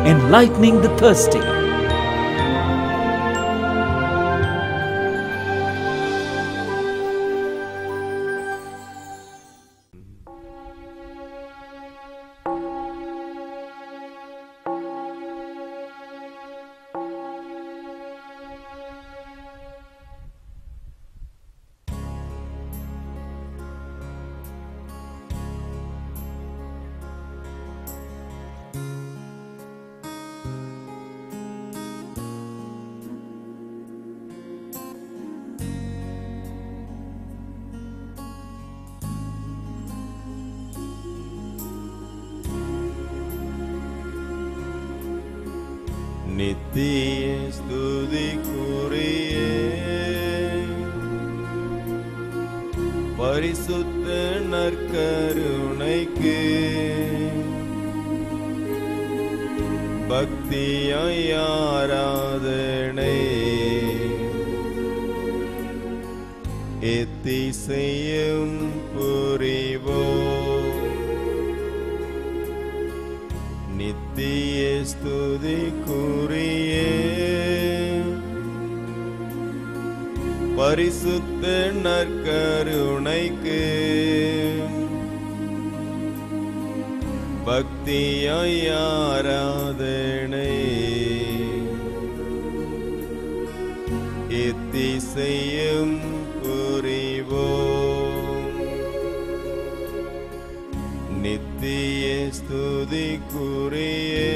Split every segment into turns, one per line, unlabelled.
enlightening the thirsty.
நித்திய ஸ்துதிக்குரிய பரிசுத்த நற்கருணைக்கு பக்தியாய் ஆராதனை எத்திசையும் புரிவோம். நித்திய ஸ்துதிக்குரிய பரிசுத்த நற்கருணைக்கு பக்தியாய் ஆராதனை எத்திசையும் புரிவோம். நித்திய ஸ்துதிக்குரிய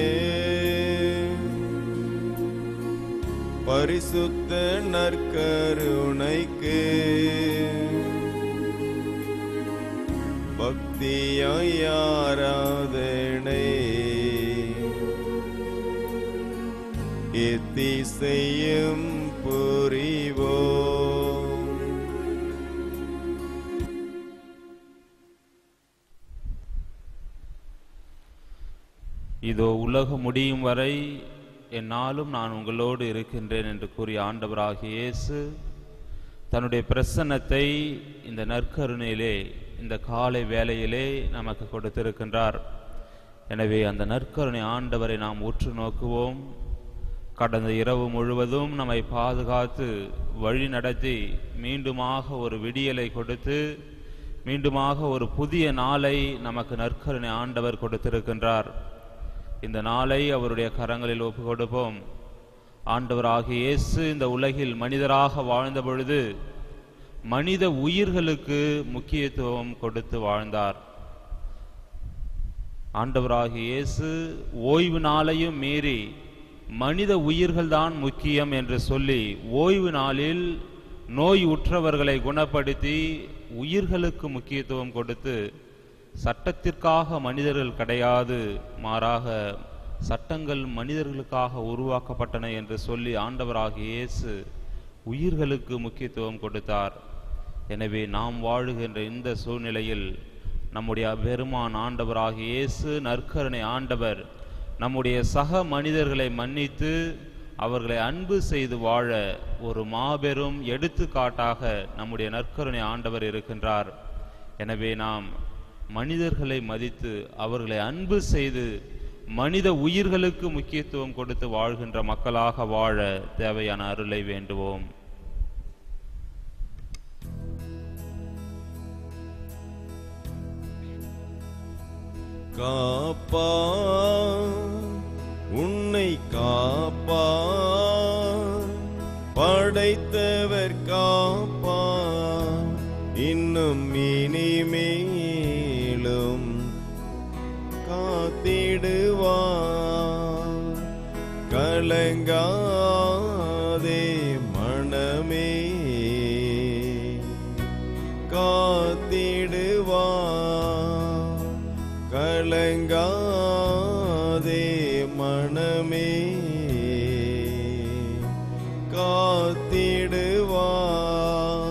பரிசுத்த நற்கருணைக்கு பக்தியாய் ஆராதனை எத்திசையும் புரிவோம்.
இதோ உலகம் முடியும் வரை என்னாலும் நான் உங்களோடு இருக்கின்றேன் என்று கூறிய ஆண்டவராகிய இயேசு தன்னுடைய பிரசன்னத்தை இந்த நற்கருணையிலே இந்த காலை வேளையிலே நமக்கு கொடுத்திருக்கின்றார். எனவே அந்த நற்கருணை ஆண்டவரை நாம் உற்று நோக்குவோம். கடந்த இரவு முழுவதும் நம்மை பாதுகாத்து வழி நடத்தி மீண்டுமாக ஒரு விடியலை கொடுத்து மீண்டுமாக ஒரு புதிய நாளை நமக்கு நற்கருணை ஆண்டவர் கொடுத்திருக்கின்றார். இந்த நாளை அவருடைய கரங்களில் ஒப்பு கொடுப்போம். ஆண்டவராகிய இயேசு இந்த உலகில் மனிதராக வாழ்ந்த பொழுது மனித உயிர்களுக்கு முக்கியத்துவம் கொடுத்து வாழ்ந்தார். ஆண்டவராகிய இயேசு ஓய்வு நாளையும் மீறி மனித உயிர்கள்தான் முக்கியம் என்று சொல்லி ஓய்வு நாளில் நோய் உற்றவர்களை குணப்படுத்தி உயிர்களுக்கு முக்கியத்துவம் கொடுத்து சட்டத்திற்காக மனிதர்கள் கிடையாது, மாறாக சட்டங்கள் மனிதர்களுக்காக உருவாக்கப்பட்டன என்று சொல்லி ஆண்டவராகிய இயேசு உயிர்களுக்கு முக்கியத்துவம் கொடுத்தார். எனவே நாம் வாழுகின்ற இந்த சூழ்நிலையில் நம்முடைய பெருமான் ஆண்டவராகிய இயேசு நற்கருணை ஆண்டவர் நம்முடைய சக மனிதர்களை மன்னித்து அவர்களை அன்பு செய்து வாழ ஒரு மாபெரும் எடுத்துக்காட்டாக நம்முடைய நற்கருணை ஆண்டவர் இருக்கின்றார். எனவே நாம் மனிதர்களை மதித்து அவர்களை அன்பு செய்து மனித உயிர்களுக்கு முக்கியத்துவம் கொடுத்து வாழ்கின்ற மக்களாக வாழ தேவையான அருளை வேண்டுவோம்.
காப்பா உன்னை காப்பா படைத்தவர் காப்பா இன்னும் இனிமேலும் காத்திடுவார். கலங்காதே மனமே காத்திடுவார். கலங்காதே மனமே காத்திடுவார்.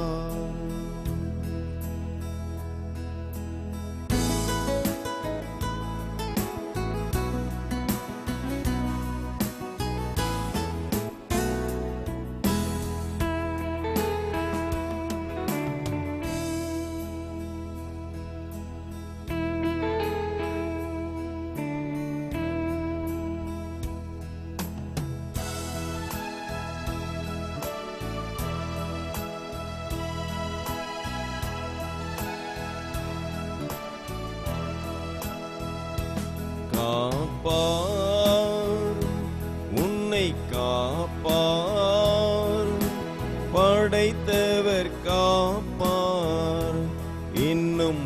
உன்னை காப்பார், படைத்தவர் காப்பார், இன்னும்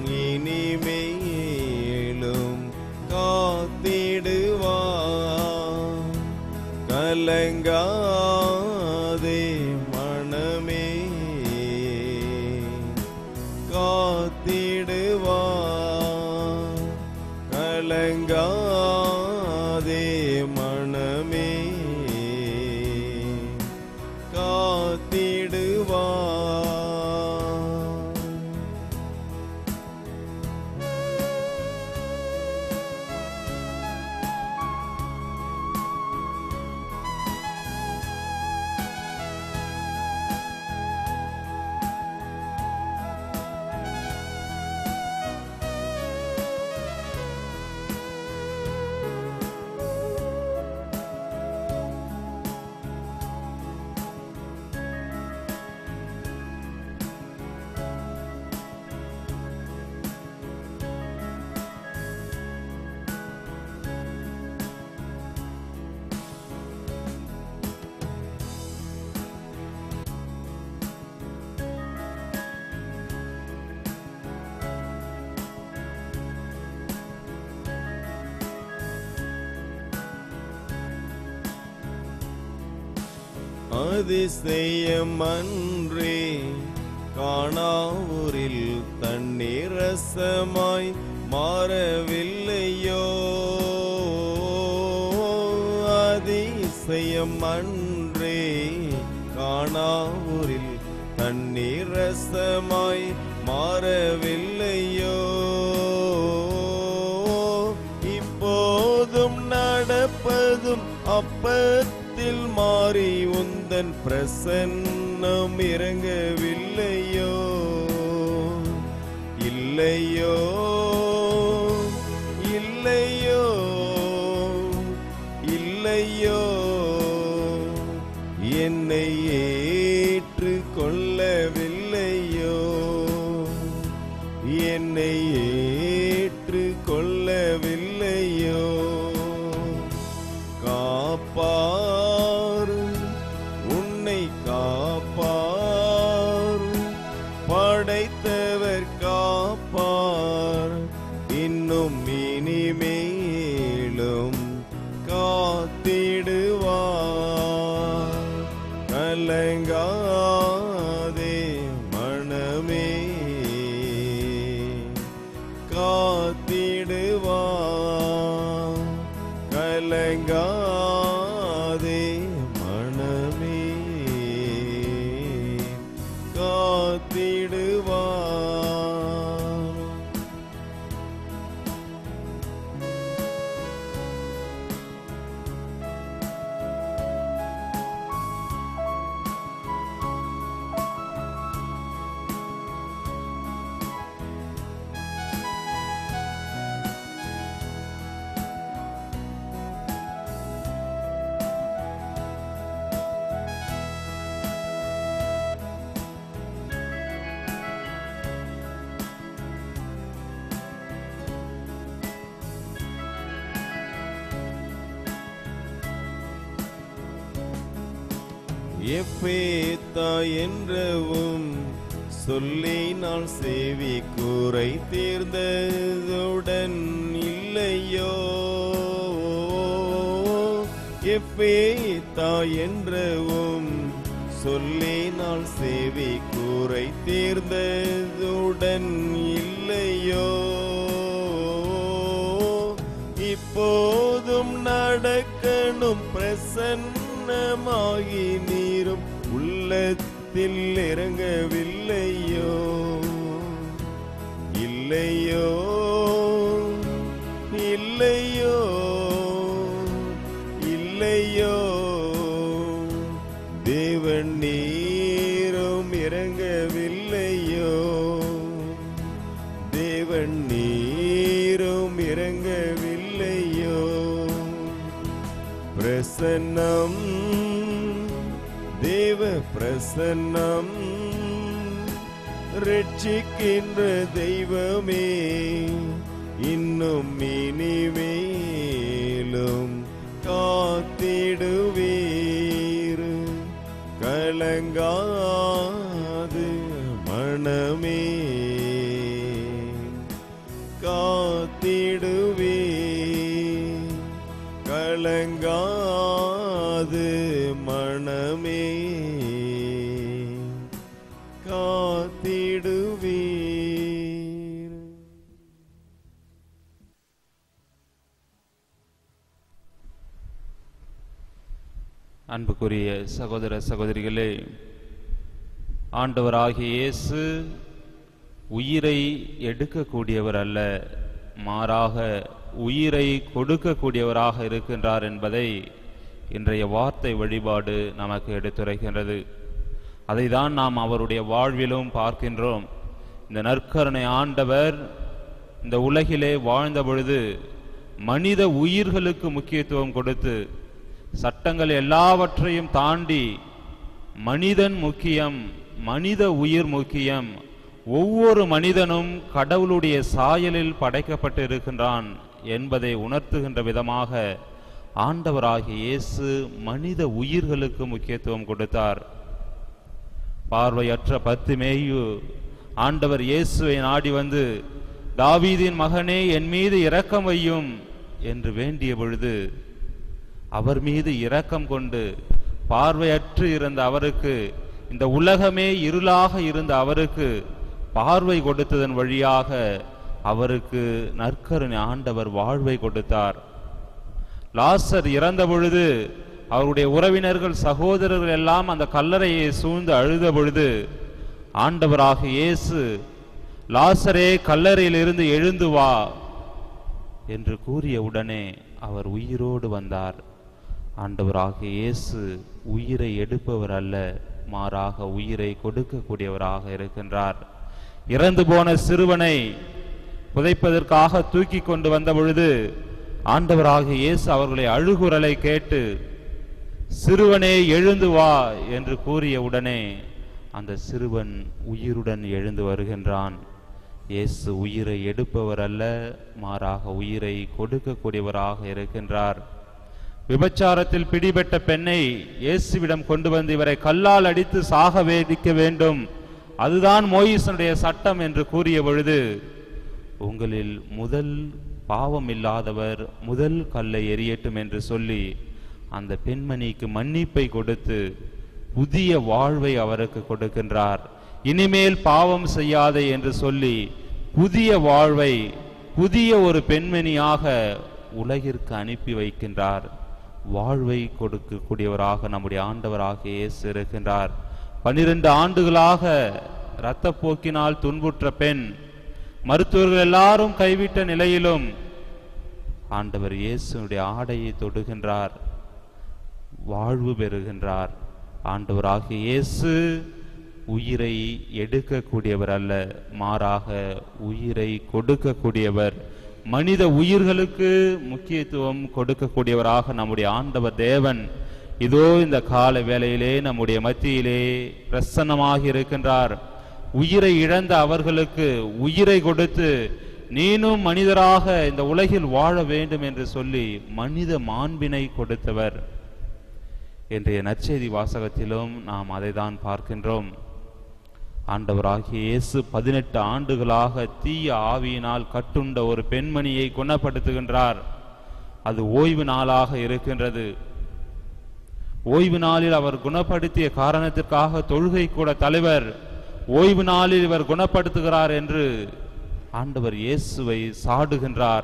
இனிமேலும் காத்திடுவார். கலங்காதே மனமே, காத்திடுவார். கலங்காதே மனமே, காத்திடுவார். அதிசயம் அன்றே காணாவூரில் தண்ணீர் ரசமாய் மாறவில்லையோ. அதிசயம் அன்றே காணாவூரில் தண்ணீர் ரசமாய் மாறவில்லையோ. இப்போதும் நடப்பதும் அப்பத்தில் மாறி உந்தன் பிரசன்னம் இறங்கவில்லையோ. இல்லையோ இல்லையோ இல்லையோ, என்னை ஏற்று கொள்ளவில்லையோ. என்னை ஏற்று கொள்ளவில்லையோ. காப்பார், உன்னை காப்பார், படைத்தவர் காப்பார், இன்னும் இனிமேலும் காத்திடுவார். கலங்காதே மனமே, காத்திடுவார். கலங்காதே மனமே, காத்திடுவார். எப்பேத்தா என்றவும் சொல்லி நான் சேவி கூரை தீர்ந்ததுடன் இல்லையோ. எப்பேத்தா என்றவும் சொல்லி நான் சேவி கூரை தீர்ந்ததுடன் இல்லையோ. இப்போதும் நடக்கணும் பிரசன்னமாகி நீரும் உள்ளத்தில் இறங்கவில்லையோ. இல்லையோ இல்லையோ இல்லையோ, தேவன் நீரும் இறங்கவில்லையோ. தேவன் நீரும் இறங்கவில்லையோ. பிரசன்னம், தேவ பிரசன்னம், ரட்சிக்கின்ற தெய்வமே, இன்னும் இனிமேலும் காத்திடுவே. கலங்காது மனமே காத்திடுவே, கலங்காது மனமே காத்திடுவே.
அன்புக்குரிய சகோதர சகோதரிகளே, ஆண்டவராகிய இயேசு உயிரை எடுக்கக்கூடியவர் அல்ல, மாறாக உயிரை கொடுக்கக்கூடியவராக இருக்கின்றார் என்பதை இன்றைய வார்த்தை வழிபாடு நமக்கு எடுத்துரைக்கின்றது. அதை தான் நாம் அவருடைய வாழ்விலும் பார்க்கின்றோம். இந்த நற்கருணை ஆண்டவர் இந்த உலகிலே வாழ்ந்த பொழுது மனித உயிர்களுக்கு முக்கியத்துவம் கொடுத்து, சட்டங்கள் எல்லாவற்றையும் தாண்டி மனிதன் முக்கியம், மனித உயிர் முக்கியம், ஒவ்வொரு மனிதனும் கடவுளுடைய சாயலில் படைக்கப்பட்டு இருக்கின்றான் என்பதை உணர்த்துகின்ற விதமாக ஆண்டவராகிய இயேசு மனித உயிர்களுக்கு முக்கியத்துவம் கொடுத்தார். பார்வையற்ற பத்திமேயு ஆண்டவர் இயேசுவை நாடி வந்து, தாவீதின் மகனே, என் மீது இரக்கம் வையும் என்று வேண்டிய பொழுது அவர் மீது இரக்கம் கொண்டு, பார்வையற்று இருந்த அவருக்கு, இந்த உலகமே இருளாக இருந்த அவருக்கு பார்வை கொடுத்ததன் வழியாக அவருக்கு நற்கருணை ஆண்டவர் வாழ்வை கொடுத்தார். லாசர் இறந்த பொழுது அவருடைய உறவினர்கள், சகோதரர்கள் எல்லாம் அந்த கல்லறையை சூழ்ந்து அழுத பொழுது ஆண்டவராக இயேசு, லாசரே, கல்லறையிலிருந்து எழுந்து வா என்று கூறிய உடனே அவர் உயிரோடு வந்தார். ஆண்டவராகிய இயேசு உயிரை எடுப்பவர் அல்ல, மாறாக உயிரை கொடுக்கக்கூடியவராக இருக்கின்றார். இறந்து போன சிறுவனை புதைப்பதற்காக தூக்கி கொண்டு வந்த பொழுது ஆண்டவராகிய இயேசு அவர்களை அழுகுரலை கேட்டு, சிறுவனே எழுந்து வா என்று கூறிய உடனே அந்த சிறுவன் உயிருடன் எழுந்து வருகின்றான். இயேசு உயிரை எடுப்பவர் அல்ல, மாறாக உயிரை கொடுக்கக்கூடியவராக இருக்கின்றார். விபச்சாரத்தில் பிடிபட்ட பெண்ணை இயேசுவிடம் கொண்டு வந்து, இவரை கல்லால் அடித்து சாக வேதிக்க வேண்டும், அதுதான் மோயிசனுடைய சட்டம் என்று கூறிய பொழுது, உங்களில் முதல் பாவம் இல்லாதவர் முதல் கல்லை எறியட்டும் என்று சொல்லி அந்த பெண்மணிக்கு மன்னிப்பை கொடுத்து புதிய வாழ்வை அவருக்கு கொடுக்கின்றார். இனிமேல் பாவம் செய்யாதே என்று சொல்லி புதிய வாழ்வை, புதிய ஒரு பெண்மணியாக உலகிற்கு அனுப்பி வைக்கின்றார். வாழ்வை கொடுக்கக்கூடியவராக நம்முடைய ஆண்டவராக இயேசு இருக்கின்றார். 12 ஆண்டுகளாக இரத்தப்போக்கினால் துன்புற்ற பெண், மருத்துவர்கள் எல்லாரும் கைவிட்ட நிலையிலும் ஆண்டவர் இயேசுடைய ஆடையை தொடுகின்றார், வாழ்வு பெறுகின்றார். ஆண்டவராகிய இயேசு உயிரை எடுக்கக்கூடியவர் அல்ல, மாறாக உயிரை கொடுக்கக்கூடியவர். மனித உயிர்களுக்கு முக்கியத்துவம் கொடுக்கக்கூடியவராக நம்முடைய ஆண்டவர் தேவன் இதோ இந்த கால வேளையிலே நம்முடைய மத்தியிலே பிரசன்னமாக இருக்கின்றார். உயிரை இழந்த அவர்களுக்கு உயிரை கொடுத்து, நீனும் மனிதராக இந்த உலகில் வாழ வேண்டும் என்று சொல்லி மனித மாண்பினை கொடுத்தவர். இன்றைய நற்செய்தி வாசகத்திலும் நாம் அதை தான் பார்க்கின்றோம். ஆண்டவராகிய இயேசு 18 ஆண்டுகளாக தீய ஆவியினால் கட்டுண்ட ஒரு பெண்மணியை குணப்படுத்துகின்றார். அது ஓய்வு நாளாக இருக்கின்றது. ஓய்வு நாளில் அவர் குணப்படுத்திய காரணத்திற்காக தொழுகை கூட தலைவர் ஓய்வு நாளில் இவர் குணப்படுத்துகிறார் என்று ஆண்டவர் இயேசுவை சாடுகின்றார்.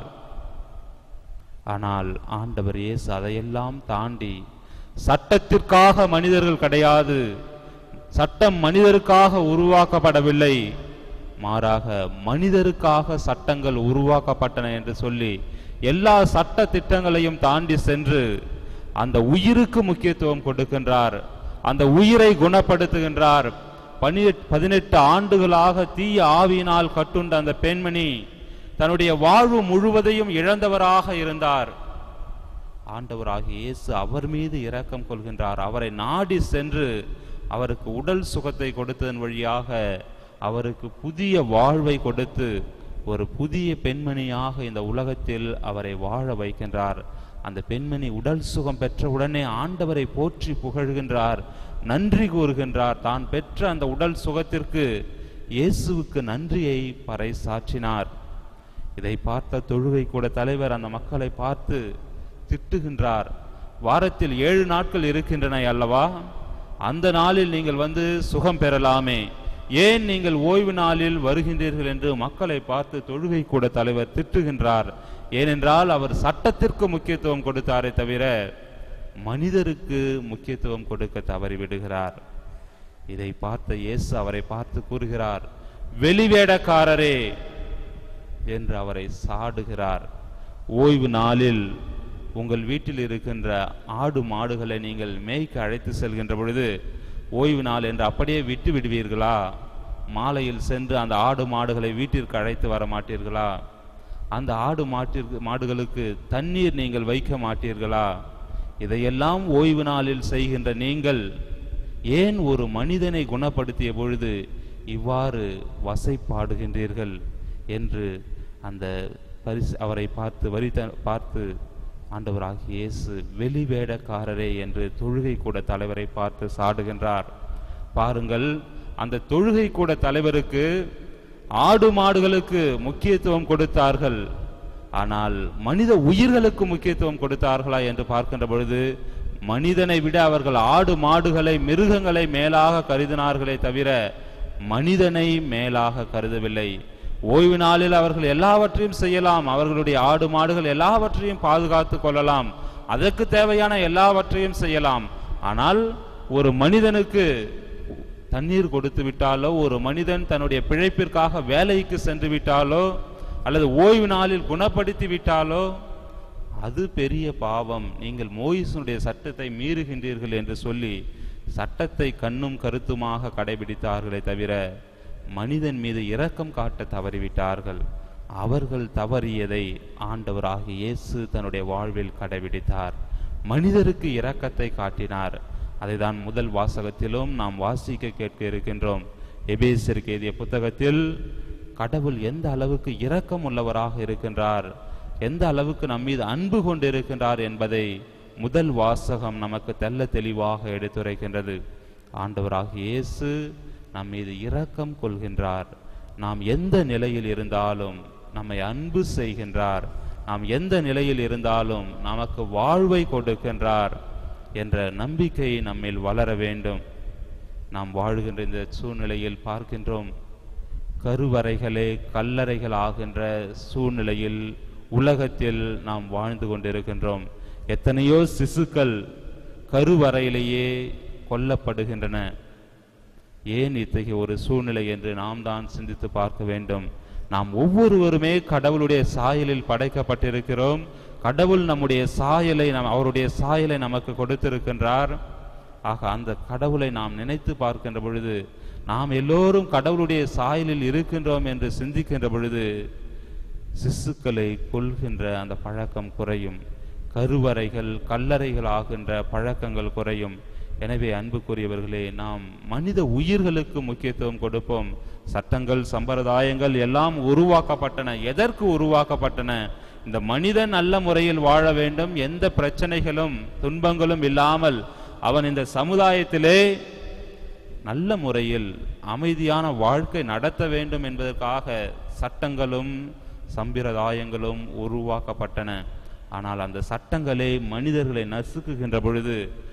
ஆனால் ஆண்டவர் இயேசு அதையெல்லாம் தாண்டி, சட்டத்திற்காக மனிதர்கள் கிடையாது, சட்டம் மனிதருக்காக உருவாக்கப்படவில்லை, மாறாக மனிதருக்காக சட்டங்கள் உருவாக்கப்பட்டன என்று சொல்லி எல்லா சட்ட திட்டங்களையும் தாண்டி சென்று அந்த உயிருக்கு முக்கியத்துவம் கொடுக்கின்றார். அந்த உயிரை குணப்படுத்துகின்றார். 18 ஆண்டுகளாக தீய ஆவியினால் கட்டுண்ட அந்த பெண்மணி தன்னுடைய வாழ்வு முழுவதையும் இழந்தவராக இருந்தார். ஆண்டவராகிய இயேசு அவர் மீது இரக்கம் கொள்கின்றார். அவரை நாடி சென்று அவருக்கு உடல் சுகத்தை கொடுத்ததன் வழியாக அவருக்கு புதிய வாழ்வை கொடுத்து ஒரு புதிய பெண்மணியாக இந்த உலகத்தில் அவரை வாழ வைக்கின்றார். அந்த பெண்மணி உடல் சுகம் பெற்ற உடனே ஆண்டவரை போற்றி புகழ்கின்றார். நன்றி கூறுகின்றார். தான் பெற்ற அந்த உடல் சுகத்திற்கு இயேசுவுக்கு நன்றியை பறைசாற்றினார். இதை பார்த்த தொழுகை கூட தலைவர் அந்த மக்களை பார்த்து திட்டுகின்றார். வாரத்தில் 7 நாட்கள் இருக்கின்றன அல்லவா, அந்த நாளில் நீங்கள் வந்து சுகம் பெறலாமே, ஏன் நீங்கள் ஓய்வு நாளில் வருகின்றீர்கள் என்று மக்களை பார்த்து தொழுகை கூட தலைவர் திட்டுகின்றார். ஏனென்றால் அவர் சட்டத்திற்கு முக்கியத்துவம் கொடுத்தாரே தவிர மனிதருக்கு முக்கியத்துவம் கொடுக்க தவறிவிடுகிறார். இதை பார்த்த இயேசு அவரை பார்த்து கூறுகிறார், வெளிவேடக்காரரே என்று அவரை சாடுகிறார். ஓய்வு நாளில் உங்கள் வீட்டில் இருக்கின்ற ஆடு மாடுகளை நீங்கள் மேய்க்க அழைத்து செல்கின்ற பொழுது ஓய்வு நாள் என்று அப்படியே விட்டு விடுவீர்களா? மாலையில் சென்று அந்த ஆடு மாடுகளை வீட்டிற்கு அழைத்து வர மாட்டீர்களா? அந்த மாடுகளுக்கு தண்ணீர் நீங்கள் வைக்க மாட்டீர்களா? இதையெல்லாம் ஓய்வு நாளில் செய்கின்ற நீங்கள் ஏன் ஒரு மனிதனை குணப்படுத்திய பொழுது இவ்வாறு வசைப்பாடுகின்றீர்கள் என்று அந்த அவரை பார்த்து ஆண்டவராகிய இயேசு வெளிவேடக்காரரே என்று தொழுகை கூட தலைவரை பார்த்து சாடுகின்றார். பாருங்கள், அந்த தொழுகை கூட தலைவருக்கு ஆடு மாடுகளுக்கு முக்கியத்துவம் கொடுத்தார்கள், ஆனால் மனித உயிர்களுக்கு முக்கியத்துவம் கொடுத்தார்களா என்று பார்க்கின்ற பொழுது மனிதனை விட அவர்கள் ஆடு மாடுகளை மிருகங்களை மேலாக கருதினார்களே தவிர மனிதனை மேலாக கருதவில்லை. ஓய்வு நாளில் அவர்கள் எல்லாவற்றையும் செய்யலாம், அவர்களுடைய ஆடு மாடுகள் எல்லாவற்றையும் பாதுகாத்து கொள்ளலாம், அதற்கு தேவையான எல்லாவற்றையும் செய்யலாம். ஆனால் ஒரு மனிதனுக்கு தண்ணீர் கொடுத்து விட்டாலோ, ஒரு மனிதன் தன்னுடைய பிழைப்பிற்காக வேலைக்கு சென்று விட்டாலோ, அல்லது ஓய்வு நாளில் குணப்படுத்தி விட்டாலோ அது பெரிய பாவம், நீங்கள் மோயிசனுடைய சட்டத்தை மீறுகின்றீர்கள் என்று சொல்லி சட்டத்தை கண்ணும் கருத்துமாக கடைபிடித்தார்களே தவிர மனிதன் மீது இரக்கம் காட்ட தவறிவிட்டார்கள். அவர்கள் தவறியதை ஆண்டவராகிய இயேசு தன்னுடைய வாழ்வில் கடைபிடித்தார். மனிதருக்கு இரக்கத்தை காட்டினார். அதைதான் முதல் வாசகத்திலும் நாம் வாசிக்க கேட்க இருக்கின்றோம். எபேசியருக்கு எழுதிய புத்தகத்தில் கடவுள் எந்த அளவுக்கு இரக்கம் உள்ளவராக இருக்கின்றார், எந்த அளவுக்கு நம் மீது அன்பு கொண்டிருக்கின்றார் என்பதை முதல் வாசகம் நமக்கு தெல்ல தெளிவாக எடுத்துரைக்கின்றது. ஆண்டவராகிய இயேசு நம் மீது இரக்கம் கொள்கின்றார். நாம் எந்த நிலையில் இருந்தாலும் நம்மை அன்பு செய்கின்றார். நாம் எந்த நிலையில் இருந்தாலும் நமக்கு வாழ்வை கொடுக்கின்றார் என்ற நம்பிக்கை நம்மில் வளர வேண்டும். நாம் வாழ்கின்ற இந்த சூழ்நிலையில் பார்க்கின்றோம், கருவறைகளே கல்லறைகள் ஆகின்ற சூழ்நிலையில் உலகத்தில் நாம் வாழ்ந்து கொண்டிருக்கின்றோம். எத்தனையோ சிசுக்கள் கருவறையிலேயே கொல்லப்படுகின்றன. ஏன் இத்தகைய ஒரு சூழ்நிலை என்று நாம் தான் சிந்தித்து பார்க்க வேண்டும். நாம் ஒவ்வொருவருமே கடவுளுடைய சாயலில் படைக்கப்பட்டிருக்கிறோம். கடவுள் நம்முடைய சாயலை அவருடைய சாயலை நமக்கு கொடுத்திருக்கின்றார். ஆக அந்த கடவுளை நாம் நினைத்து பார்க்கின்ற பொழுது, நாம் எல்லோரும் கடவுளுடைய சாயலில் இருக்கின்றோம் என்று சிந்திக்கின்ற பொழுது சிசுக்களை கொல்கின்ற அந்த பழக்கம் குறையும், கருவறைகள் கல்லறைகள் ஆகின்ற பழக்கங்கள் குறையும். எனவே அன்புக்குரியவர்களே, நாம் மனித உயிர்களுக்கு முக்கியத்துவம் கொடுப்போம். சட்டங்கள் சம்பிரதாயங்கள் எல்லாம் உருவாக்கப்பட்டன. எதற்கு உருவாக்கப்பட்டன? இந்த மனிதன் நல்ல முறையில் வாழ வேண்டும், எந்த பிரச்சனைகளும் துன்பங்களும் இல்லாமல் அவன் இந்த சமுதாயத்திலே நல்ல முறையில் அமைதியான வாழ்க்கை நடத்த வேண்டும் என்பதற்காக சட்டங்களும் சம்பிரதாயங்களும் உருவாக்கப்பட்டன. ஆனால் அந்த சட்டங்களே மனிதர்களை நசுக்குகின்ற பொழுது,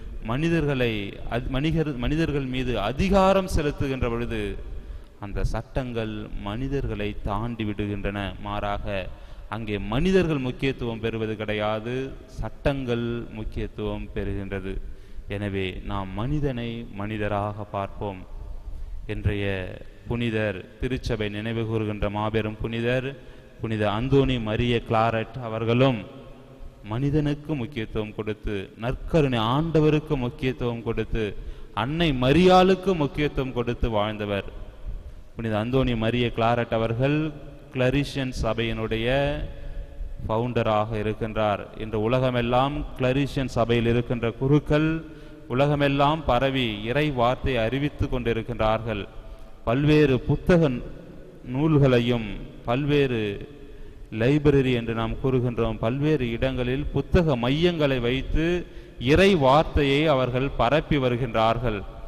மனிதர்கள் மீது அதிகாரம் செலுத்துகின்ற பொழுது அந்த சட்டங்கள் மனிதர்களை தாண்டி விடுகின்றன. மாறாக அங்கே மனிதர்கள் முக்கியத்துவம் பெறுவது கிடையாது, சட்டங்கள் முக்கியத்துவம் பெறுகின்றது. எனவே நாம் மனிதனை மனிதராக பார்ப்போம். இன்றைய புனிதர், திருச்சபை நினைவு கூறுகின்ற மாபெரும் புனிதர் புனித அந்தோனி மரிய கிளாரட் அவர்களும் மனிதனுக்கு முக்கியத்துவம் கொடுத்து, நற்கருணை ஆண்டவருக்கு முக்கியத்துவம் கொடுத்து, அன்னை மரியாளுக்கு முக்கியத்துவம் கொடுத்து வாழ்ந்தவர். புனித அந்தோனி மரிய கிளாரட் அவர்கள் கிளரிஷியன் சபையினுடைய ஃபவுண்டராக இருக்கின்றார். இன்று உலகமெல்லாம் கிளரிஷியன் சபையில் இருக்கின்ற குருக்கள் உலகமெல்லாம் பரவி இறை வார்த்தை அறிவித்து கொண்டிருக்கின்றார்கள். பல்வேறு புத்தக நூல்களையும், பல்வேறு லைப்ரரி என்று நாம் கூறுகின்றோம், பல்வேறு இடங்களில் புத்தக மையங்களை வைத்து இறை வார்த்தையை அவர்கள் பரப்பி வருகின்றார்கள்.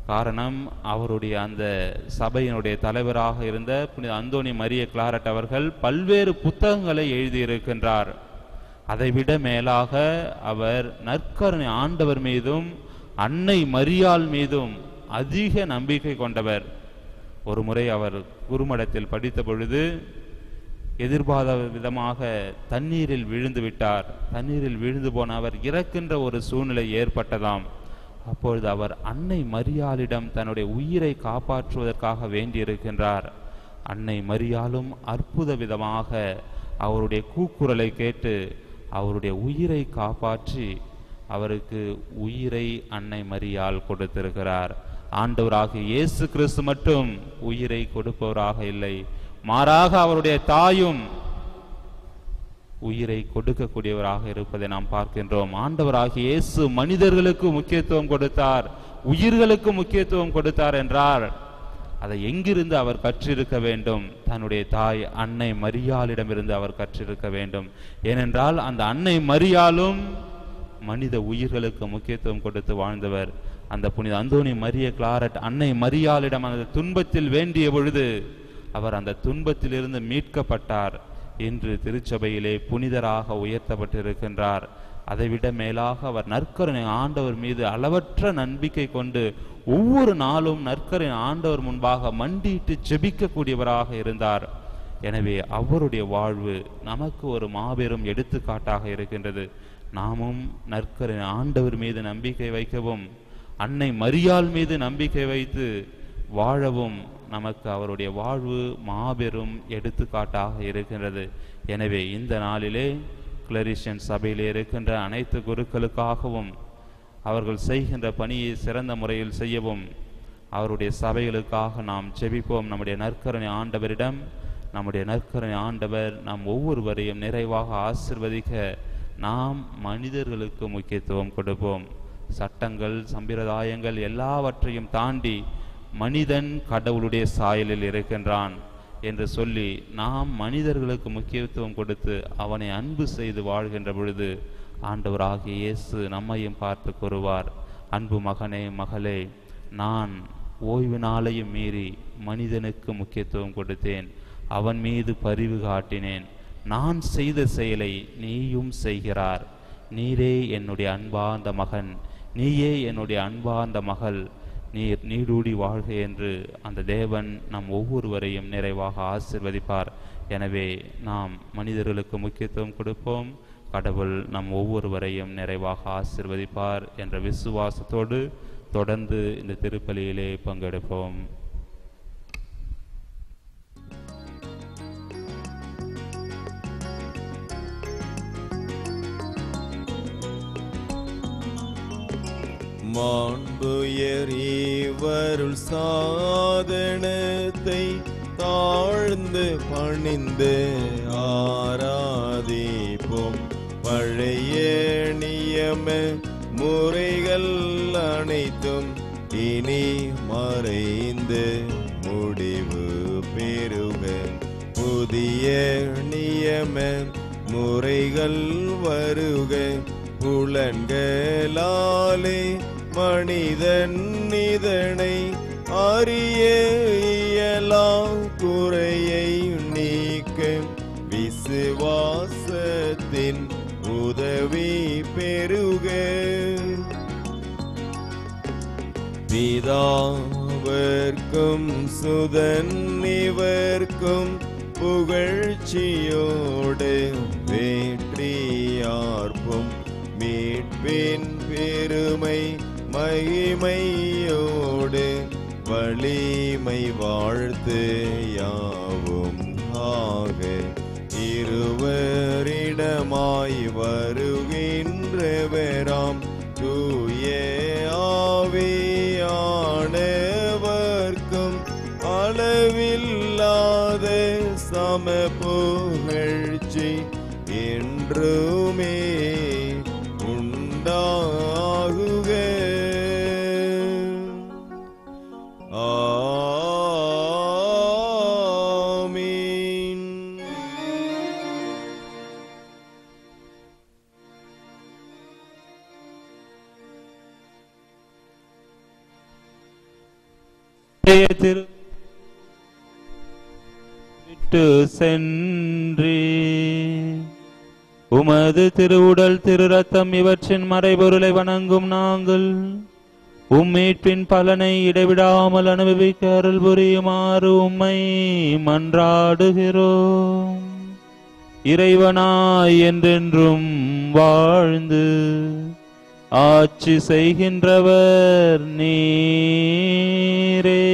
காரணம், அவருடைய அந்த சபையினுடைய தலைவராக இருந்த புனித அந்தோனி மரிய கிளாரட் அவர்கள் பல்வேறு புத்தகங்களை எழுதியிருக்கின்றார். அதைவிட மேலாக அவர் நற்கருணை ஆண்டவர் மீதும் அன்னை மரியாள் மீதும் அதிக நம்பிக்கை கொண்டவர். ஒரு முறை அவர் குருமடத்தில் படித்த பொழுது எதிர்பாராத விதமாக தண்ணீரில் விழுந்து விட்டார். தண்ணீரில் விழுந்து போன அவர் இறக்கின்ற ஒரு சூழ்நிலை ஏற்பட்டதாம். அப்பொழுது அவர் அன்னை மரியாளிடம் தன்னுடைய உயிரை காப்பாற்றுவதற்காக வேண்டியிருக்கின்றார். அன்னை மரியாளும் அற்புத விதமாக அவருடைய கூக்குரலை கேட்டு அவருடைய உயிரை காப்பாற்றி அவருக்கு உயிரை அன்னை மரியாள் கொடுத்திருக்கிறார். ஆண்டவராகிய இயேசு கிறிஸ்து மட்டும் உயிரை கொடுப்பவராக இல்லை, மாறாக அவருடைய தாயும் உயிரை கொடுக்கக்கூடியவராக இருப்பதை நாம் பார்க்கின்றோம். ஆண்டவராகிய இயேசு மனிதர்களுக்கு முக்கியத்துவம் கொடுத்தார், உயிர்களுக்கு முக்கியத்துவம் கொடுத்தார் என்றார். அதை எங்கிருந்து அவர் கற்றிருக்க வேண்டும்? தன்னுடைய தாய் அன்னை மரியாளிடமிருந்து அவர் கற்றிருக்க வேண்டும். ஏனென்றால் அந்த அன்னை மரியாளும் மனித உயிர்களுக்கு முக்கியத்துவம் கொடுத்து வாழ்ந்தவர். அந்த புனித அந்தோனி மரிய கிளாரட் அன்னை மரியாளிடம் அந்த துன்பத்தில் வேண்டிய பொழுது அவர் அந்த துன்பத்திலிருந்து மீட்கப்பட்டார். இன்று திருச்சபையிலே புனிதராக உயர்த்தப்பட்டிருக்கின்றார். அதைவிட மேலாக அவர் நற்கருணை ஆண்டவர் மீது அளவற்ற நம்பிக்கை கொண்டு ஒவ்வொரு நாளும் நற்கருணை ஆண்டவர் முன்பாக மண்டியிட்டு ஜெபிக்கக்கூடியவராக இருந்தார். எனவே அவருடைய வாழ்வு நமக்கு ஒரு மாபெரும் எடுத்துக்காட்டாக இருக்கின்றது. நாமும் நற்கருணை ஆண்டவர் மீது நம்பிக்கை வைக்கவும் அன்னை மரியாள் மீது நம்பிக்கை வைத்து வாழவும் நமக்கு அவருடைய வாழ்வு மாபெரும் எடுத்துக்காட்டாக இருக்கின்றது. எனவே இந்த நாளிலே கிளரிஷியன் சபையிலே இருக்கின்ற அனைத்து குருக்களுக்காகவும் அவர்கள் செய்கின்ற பணியை சிறந்த முறையில் செய்யவும் அவருடைய சபைகளுக்காக நாம் ஜெபிப்போம். நம்முடைய நற்கருணை ஆண்டவரிடம் நம்முடைய நற்கருணை ஆண்டவர் நாம் ஒவ்வொருவரையும் நிறைவாக ஆசிர்வதிக்க நாம் மனிதர்களுக்கு முக்கியத்துவம் கொடுப்போம். சட்டங்கள் சம்பிரதாயங்கள் எல்லாவற்றையும் தாண்டி மனிதன் கடவுளுடைய சாயலில் இருக்கின்றான் என்று சொல்லி நாம் மனிதர்களுக்கு முக்கியத்துவம் கொடுத்து அவனை அன்பு செய்து வாழ்கின்ற பொழுது ஆண்டவராகிய இயேசு நம்மையும் பார்த்து கூறுவார், அன்பு மகனே மகளே, நான் ஓய்வு நாளையும் மீறி மனிதனுக்கு முக்கியத்துவம் கொடுத்தேன், அவன் மீது பரிவு காட்டினேன், நான் செய்த செயலை நீயும் செய்கிறார், நீரே என்னுடைய அன்பார்ந்த மகன், நீயே என்னுடைய அன்பார்ந்த மகள், நீர் நீடூடி வாழ்க என்று அந்த தேவன் நம் ஒவ்வொருவரையும் நிறைவாக ஆசிர்வதிப்பார். எனவே நாம் மனிதர்களுக்கு முக்கியத்துவம் கொடுப்போம், கடவுள் நம் ஒவ்வொருவரையும் நிறைவாக ஆசிர்வதிப்பார் என்ற விசுவாசத்தோடு தொடர்ந்து இந்த திருப்பலியிலே பங்கெடுப்போம்.
மாண்புயரீவருள் சாதனத்தை தாழ்ந்து பணிந்து ஆராதிப்போம். பழைய நியம முறைகள் அனைத்தும் இனி மறைந்து முடிவு பெறுக. புதிய நியம முறைகள் வருக. புலன்களாலே மனிதன் இதனை அறிய இயலா குறையை நீக்க விசுவாசத்தின் உதவி பெறுக. பிதாவர்க்கும் சுதன் இவர்க்கும் புகழ்ச்சியோடு வெற்றியார்ப்பும் மீட்பின் பெருமை மகிமையோடு வலிமை வாழ்த்து யாவும் ஆக. இருவரிடமாய் வருகின்றவராம் தூய ஆவியானவர்க்கும் அளவில்லாத சம புகழ்ச்சி என்றுமே உண்டாகுக. ஆமீன்.
விட்டு சென்றே உமது திருவுடல் திரு ரத்தம் இவற்றின் மறைபொருளை வணங்கும் நாங்கள் உம்மீட்பின் பலனை இடைவிடாமல் அனுபவிக்க அருள் புரியுமாறு உம்மை மன்றாடுகிறோம். இறைவனாய் என்றென்றும் வாழ்ந்து ஆட்சி செய்கின்றவர் நீரே.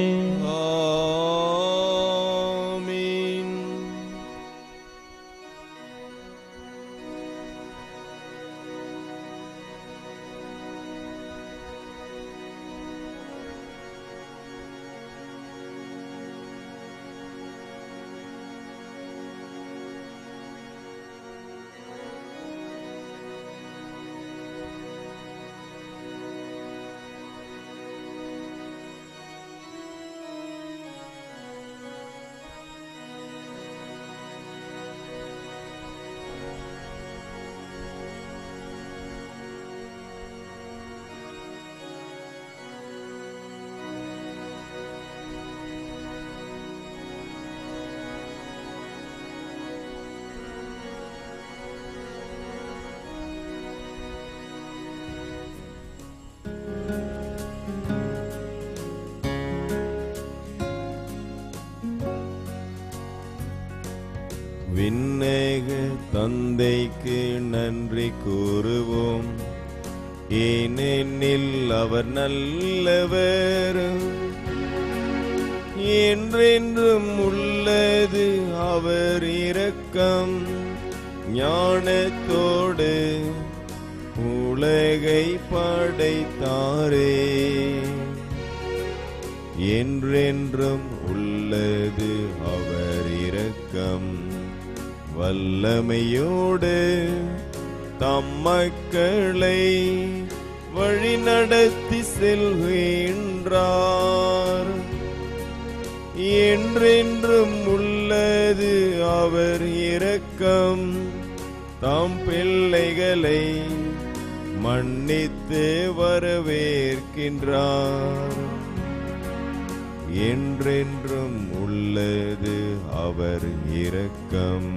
ஆமென். விண்ணேக தந்தைக்கு நன்றி கூறுவோம், ஏனெனில் அவர் நல்லவர், என்றென்றும் உள்ளது அவர் இரக்கம். ஞானத்தோடு உலகை படைத்தாரே, என்றென்றும் உள்ளது அவர் இரக்கம். வல்லமையோடு தம் மக்களை வழிநடத்தி செல்கின்றார், என்றென்றும் உள்ளது அவர் இரக்கம். தாம் பிள்ளைகளை மன்னித்து வரவேற்கின்றார், என்றென்றும் உள்ளது அவர் இரக்கம்.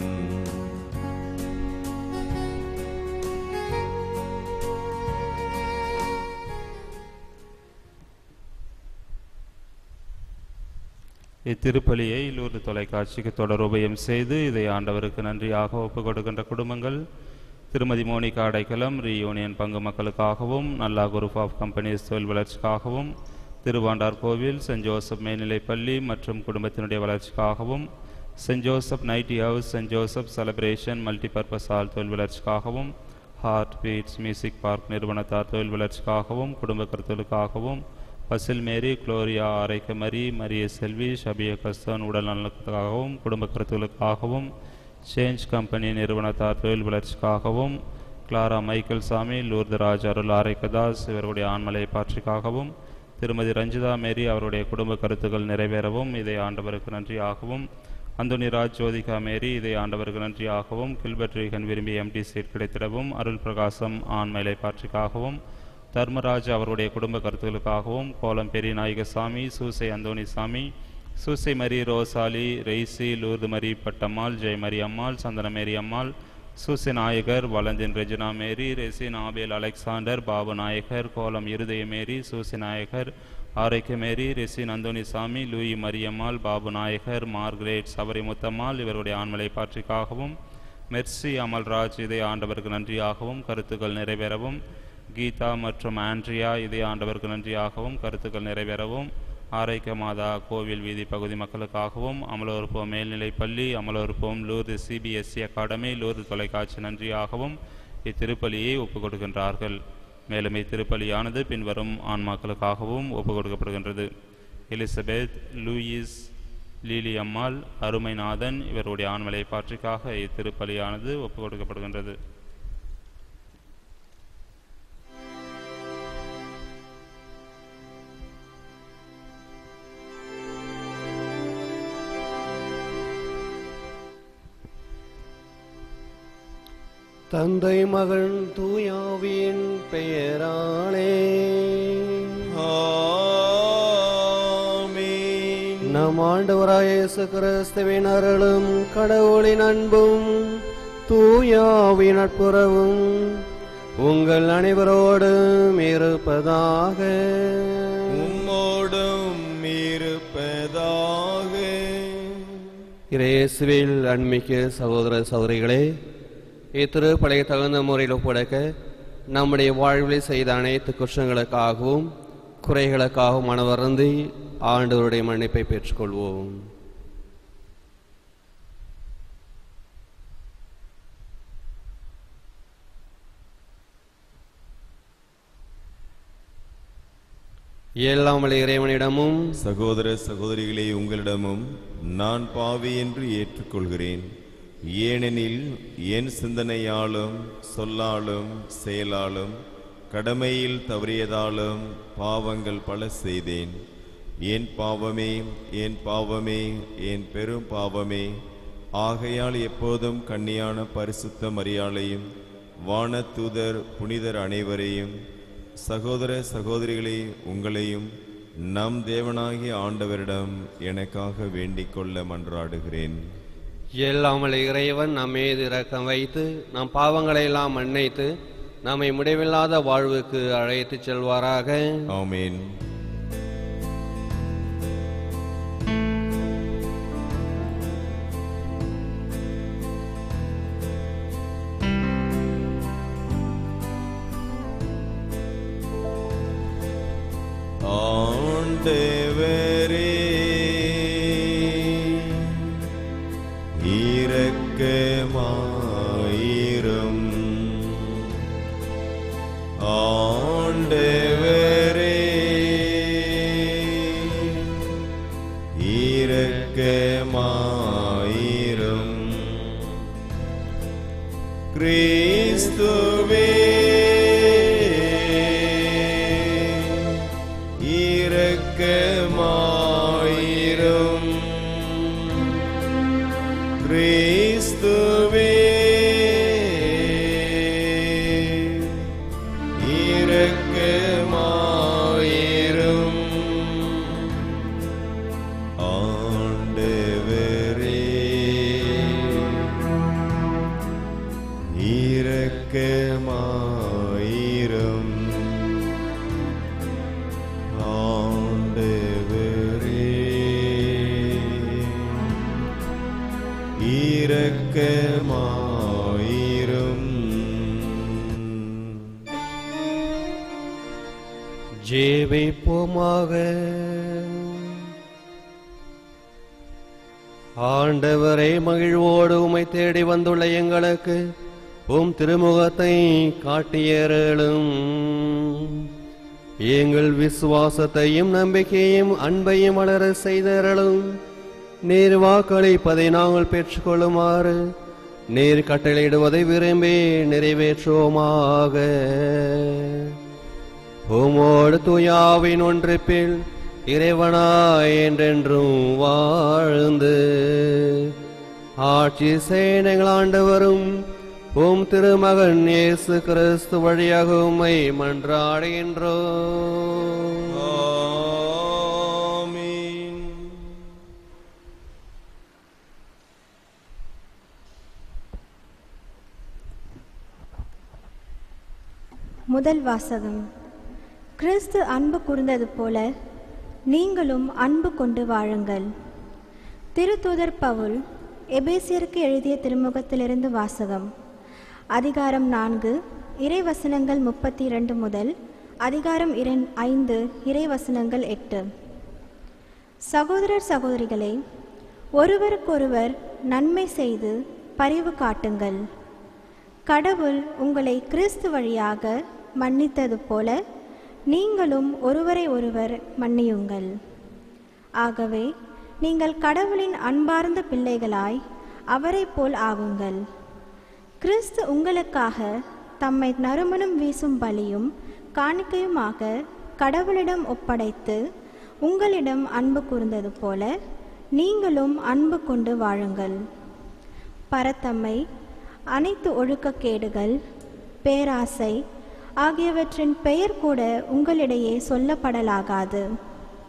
இத்திருப்பலியை லூர்து தொலைக்காட்சிக்கு தொடர் உபயம் செய்து இதை ஆண்டவருக்கு நன்றியாக ஒப்புக் கொடுக்கின்ற குடும்பங்கள் திருமதி மோனிகா அடைக்கலம் ரீயூனியன் பங்கு மக்களுக்காகவும், நல்லா குரூப் ஆஃப் கம்பெனிஸ் தொழில் வளர்ச்சிக்காகவும், திருவாண்டார் கோவில் சென்ட் ஜோசப் மேல்நிலைப்பள்ளி மற்றும் குடும்பத்தினுடைய வளர்ச்சிக்காகவும், saint Joseph nighty house, saint Joseph celebration multipurpose hall தொழில் வளர்ச்சிக்காகவும், ஹார்ட் பீட்ஸ் மியூசிக் பார்க் நிறுவனத்தார் தொழில் வளர்ச்சிக்காகவும், குடும்ப கருத்துகளுக்காகவும், பசில் மேரி, குளோரியா ஆரைக்க மரி, மரிய செல்வி, ஷபிய கஸ்தான் உடல் நலனுக்காகவும், குடும்ப கருத்துகளுக்காகவும், சேஞ்ச் கம்பெனி நிறுவனத்தார் தொழில் வளர்ச்சிக்காகவும், கிளாரா மைக்கேல் சாமி, லூர்தராஜ் அருள் ஆரைக்கதாஸ் இவருடைய ஆண்மலை பாற்றிக்காகவும், திருமதி ரஞ்சிதா மேரி அவருடைய குடும்ப கருத்துக்கள் நிறைவேறவும் இதை ஆண்டவருக்கு நன்றியாகவும், அந்தோனிராஜ் ஜோதிகா மேரி இதை ஆண்டவருக்கு நன்றியாகவும், கில்பர்ட் ரீகன் விரும்பி எம்டி சீட் கிடைத்திடவும், அருள் பிரகாசம் ஆண்மலை பாற்றிக்காகவும், தர்மராஜ் அவருடைய குடும்ப கருத்துக்களுக்காகவும், கோலம் பெரிய நாயகசாமி, சூசை அந்தோனி சாமி, சூசை மரி ரோசாலி, ரெய்சி, Lourdu Mari Pattammal, Jayamari Ammal, Santhana Mary Ammal, Susai Nayagar, Valentine Regina Mary, ரெசின் ஆபேல் அலெக்சாண்டர், பாபு நாயகர், கோலம் இருதய மேரி, சூசை நாயகர், ஆரைக்க மேரி, ரெசின் Anthony Samy, Louis Mariyammal, Babu Nayagar, Margaret Sabari Muthammal இவருடைய ஆண்மலை பாற்றிக்காகவும், மெர்சி அமல்ராஜ் இதை ஆண்டவருக்கு நன்றியாகவும் கருத்துக்கள் நிறைவேறவும், கீதா மற்றும் ஆண்ட்ரியா இதை ஆண்டவருக்கு நன்றியாகவும் கருத்துக்கள் நிறைவேறவும், ஆரைக்க மாதா கோவில் வீதி பகுதி மக்களுக்காகவும், அமலோற்போம் மேல்நிலைப்பள்ளி, அமலோற்போம் லூர்து சிபிஎஸ்சி அகாடமி, லூர்து தொலைக்காட்சி நன்றியாகவும் இத்திருப்பலியை ஒப்புக் கொடுக்கின்றார்கள். மேலும் இத்திருப்பலியானது பின்வரும் ஆன்மாக்களுக்காகவும் ஒப்புக் கொடுக்கப்படுகின்றது. Elizabeth, Louis, Lily Ammal, Arumainathan இவருடைய ஆண்மலை பாற்றிக்காக இத்திருப்பலியானது ஒப்புக் கொடுக்கப்படுகின்றது.
தந்தை மகன் தூயாவின் பெயராலே
ஆமென்.
நம் ஆண்டவராய இயேசு கிறிஸ்துவின் அருளும் கடவுளின் அன்பும் தூயாவின் நட்புறவும் உங்கள் அனைவரோடும் இருப்பதாக.
உம்மோடும் இருப்பதாக.
இயேசுவில் அன்மிக்க சகோதர சகோதரிகளே, இத்திருப்பலியை தகுந்த முறையில் ஒப்படைக்க நம்முடைய வாழ்வில் செய்த அனைத்து குற்றங்களுக்காகவும் குறைகளுக்காகவும் மனவருந்தி ஆண்டவருடைய மன்னிப்பை பெற்றுக்கொள்வோம். எல்லாம் வல்ல இறைவனிடமும்
சகோதர சகோதரிகளே, உங்களிடமும் நான் பாவி என்று ஏற்றுக்கொள்கிறேன். ஏனெனில் என் சிந்தனையாலும் சொல்லாலும் செயலாலும் கடமையில் தவறியதாலும் பாவங்கள் பல செய்தேன். என் பாவமே, என் பாவமே, என் பெரும் பாவமே. ஆகையால் எப்போதும் கன்னியான பரிசுத்த மரியாளையும் வானதூதர் புனிதர் அனைவரையும் சகோதர சகோதரிகளே உங்களையும் நம் தேவனாகிய ஆண்டவரிடம் எனக்காக வேண்டிக் கொள்ள மன்றாடுகிறேன்.
எல்லாம் வல்ல இறைவன் நம் மீது இரக்கம் வைத்து நம் பாவங்களை எல்லாம் மன்னித்து நம்மை முடிவில்லாத வாழ்வுக்கு அழைத்து செல்வாராக.
ஆமென். ஆண்டவரே இரக்கமாயிரும். ஆண்டவரே இரக்கமாயிரும். கிறிஸ்துவே இரக்கமாயிரும். கிறிஸ்துவே இரக்கமாயிரும். ஆண்டவரே இரக்கமாயிரும். ஆண்டவரே இரக்கமாயிரும்.
ஜெபிப்போமாக. ஆண்டவரே, மகிழ்வோடு உம்மை தேடி வந்துள்ள எங்களுக்கு உம் திருமுகத்தை காட்டியருளும். எங்கள் விசுவாசத்தையும் நம்பிக்கையும் அன்பையும் வளர செய்தருளும். நீர் வாக்களிப்பதை நாங்கள் பெற்றுக்கொள்ளுமாறு நீர் கட்டளையிடுவதை விரும்பி நிறைவேற்றுவோமாக. உமோடு தூயாவின் ஒன்றிப்பில் இறைவனாய் என்றென்றும் வாழ்ந்து ஆட்சி செய்ய எங்கள் ஆண்டவரும் உம் திருமகன் இயேசு கிறிஸ்து வழியாக உம்மை மன்றாடுகின்றோம்.
ஆமென்.
முதல் வாசகம். கிறிஸ்து அன்பு கூர்ந்தது போல நீங்களும் அன்பு கொண்டு வாழுங்கள். திருத்தூதர் பவுல் எபேசியருக்கு எழுதிய திருமுகத்திலிருந்து வாசகம். அதிகாரம் 4 இறைவசனங்கள் 32 முதல் அதிகாரம் 5 இறைவசனங்கள் 8. சகோதரர் சகோதரிகளே, ஒருவருக்கொருவர் நன்மை செய்து பரிவு காட்டுங்கள். கடவுள் உங்களை கிறிஸ்து வழியாக மன்னித்தது போல நீங்களும் ஒருவரை ஒருவர் மன்னியுங்கள். ஆகவே நீங்கள் கடவுளின் அன்பார்ந்த பிள்ளைகளாய் அவரை போல் ஆகுங்கள். கிறிஸ்து உங்களுக்காக தம்மை நறுமணம் வீசும் பலியும் காணிக்கையுமாக கடவுளிடம் ஒப்படைத்து உங்களிடம் அன்பு கூர்ந்தது போல நீங்களும் அன்பு கொண்டு வாழுங்கள். பரத்தம்மை, அனைத்து ஒழுக்கக்கேடுகள், பேராசை ஆகியவற்றின் பெயர் கூட உங்களிடையே சொல்லப்படலாகாது.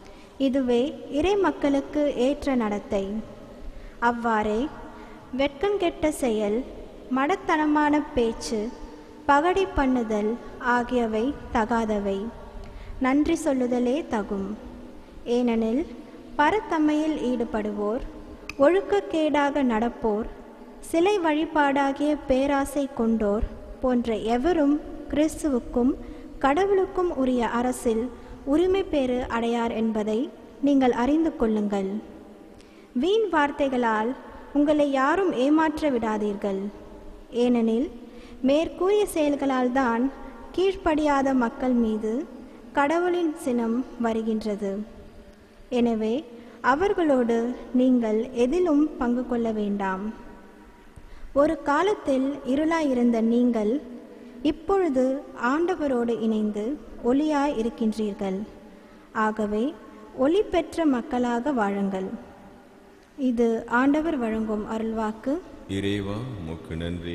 இதுவே இறை மக்களுக்கு ஏற்ற நடத்தை. அவ்வாறே வெட்கங்கெட்ட செயல், மடத்தனமான பேச்சு, பகடி பண்ணுதல் ஆகியவை தகாதவை. நன்றி சொல்லுதலே தகும். ஏனெனில் பரத்தமையில் ஈடுபடுவோர், ஒழுக்கக்கேடாக நடப்போர், சிலை வழிபாடாகிய பேராசை கொண்டோர் போன்ற எவரும் கிறிஸ்துவுக்கும் கடவுளுக்கும் உரிய அரசில் உரிமை பேறு அடையார் என்பதை நீங்கள் அறிந்து கொள்ளுங்கள். வீண் வார்த்தைகளால் உங்களை யாரும் ஏமாற்ற விடாதீர்கள். ஏனெனில் மேற்கூறிய செயல்களால் தான் கீழ்ப்படியாத மக்கள் மீது கடவுளின் சினம் வருகின்றது. எனவே அவர்களோடு நீங்கள் எதிலும் பங்கு கொள்ள வேண்டாம். ஒரு காலத்தில் இருளாயிருந்த நீங்கள் இப்பொழுது ஆண்டவரோடு இணைந்து ஒளியாய் இருக்கின்றீர்கள். ஆகவே ஒளி பெற்ற மக்களாக வாழுங்கள். இது ஆண்டவர் வழங்கும் அருள்வாக்கு.
இறைவா உமக்கு நன்றி.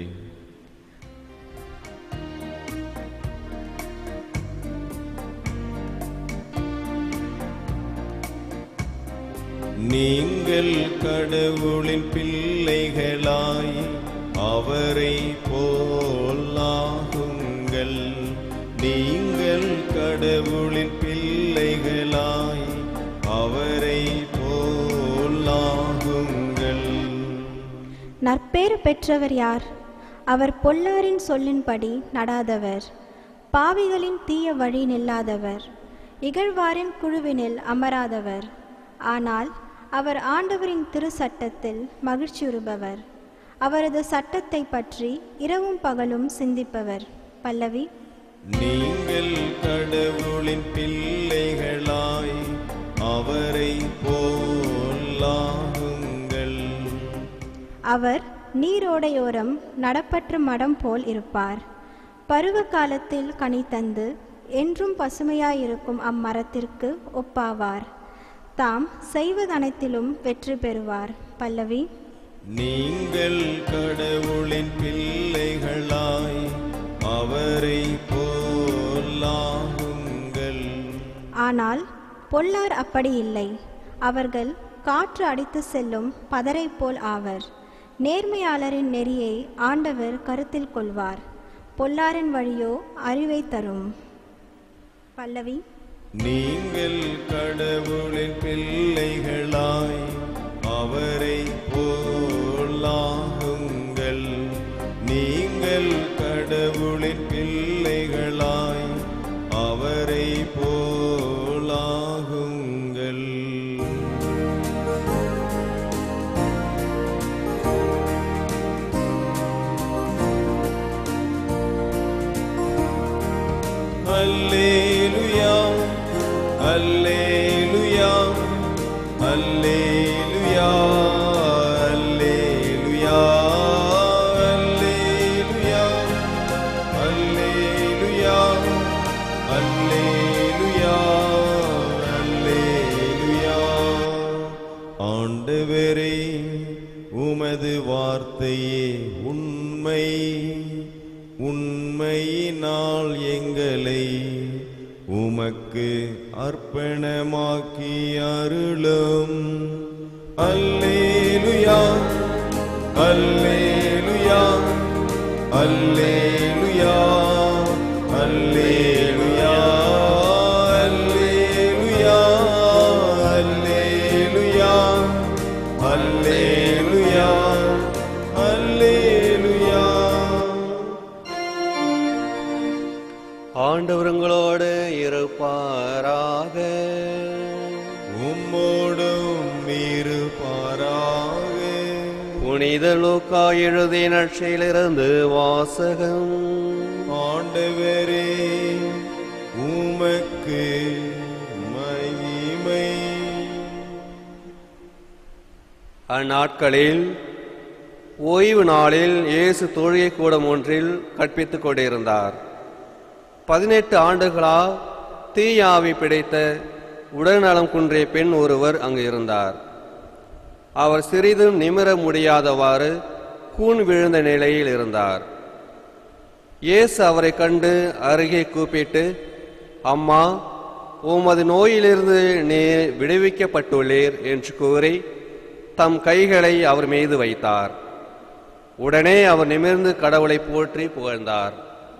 நீங்கள் கடவுளின் பிள்ளைகளாய் அவரை போலாகுங்கள். நீங்கள் கடவுளின் பிள்ளைகளாய் அவரை போலாகுங்கள்.
நற்பேறு பெற்றவர் யார்? அவர் பொல்லாரின் சொல்லின்படி நடாதவர், பாவிகளின் தீய வழி நில்லாதவர், இகழ்வாரின் குழுவினில் அமராதவர். ஆனால் அவர் ஆண்டவரின் திரு சட்டத்தில் மகிழ்ச்சியுறுபவர். அவரது சட்டத்தை பற்றி இரவும் பகலும் சிந்திப்பவர். பல்லவி.
நீங்கள் கடவுளின் பிள்ளைகளாய் அவரை போலாகுங்கள்.
அவர் நீரோடையோரம் நடப்பற்ற மடம் போல் இருப்பார். பருவ காலத்தில் கனி தந்து என்றும் பசுமையாயிருக்கும் அம்மரத்திற்கு ஒப்பாவார். தாம் செய்வதனைத்திலும் வெற்றி பெறுவார். பல்லவி.
நீங்கள் கடவுளின் பிள்ளைகளாய் அவரை போலாகுங்கள்.
ஆனால் பொல்லார் அப்படி இல்லை. அவர்கள் காற்று அடித்து செல்லும் பதரை போல் ஆவர். நேர்மையாளரின் நெறியை ஆண்டவர் கருத்தில் கொள்வார். பொல்லாரின் வழியோ அறிவை தரும். பல்லவி.
நீங்கள் கடவுளின் பிள்ளைகளாய் அவரை போலாகுங்கள். நீங்கள் கடவுளின் பிள்ளைகளாய் அவரை போலாகுங்கள். அல்லேலூயா, அல்லேலூயா, அல்லேலூயா, அல்லேலூயா, அல்லேலூயா, அல்லேலூயா, அல்லேலூயா, அல்லேலூயா. ஆண்டவரே, உமது வார்த்தையே உண்மை. உண்மையினால் எங்களை உமக்கு அர்ப்பணமாக்கி அருளும். அல்லேலூயா, அல்லேலூயா, அல்லேலூயா, அல்லேலூயா, அல்லேலூயா, அல்லேலூயா, அல்லேலூயா, அல்லேலூயா.
ஆண்டவர் உங்களோடு இருப்பாராக.
உம்மோடும் இருப்பாராக.
புனித லூக்கா எழுதிய நற்செய்தியிலிருந்து வாசகம்.
ஆண்டவரே, உமக்கு மகிமை.
அந்நாட்களில் ஓய்வு நாளில் இயேசு தொழுகை கூடம் ஒன்றில் கற்பித்துக் கொண்டிருந்தார். 18 ஆண்டுகளா தீயாவி பிடித்த உடல்நலம் குன்றிய பெண் ஒருவர் அங்கு இருந்தார். அவர் சிறிதும் நிமிர முடியாதவாறு கூன் விழுந்த நிலையில் இருந்தார். இயேசு அவரை கண்டு அருகே கூப்பிட்டு, அம்மா, உமது நோயிலிருந்து நீர் விடுவிக்கப்பட்டுள்ளீர் என்று கூறி தம் கைகளை அவர் மீது வைத்தார். உடனே அவர் நிமிர்ந்து கடவுளை போற்றி புகழ்ந்தார்.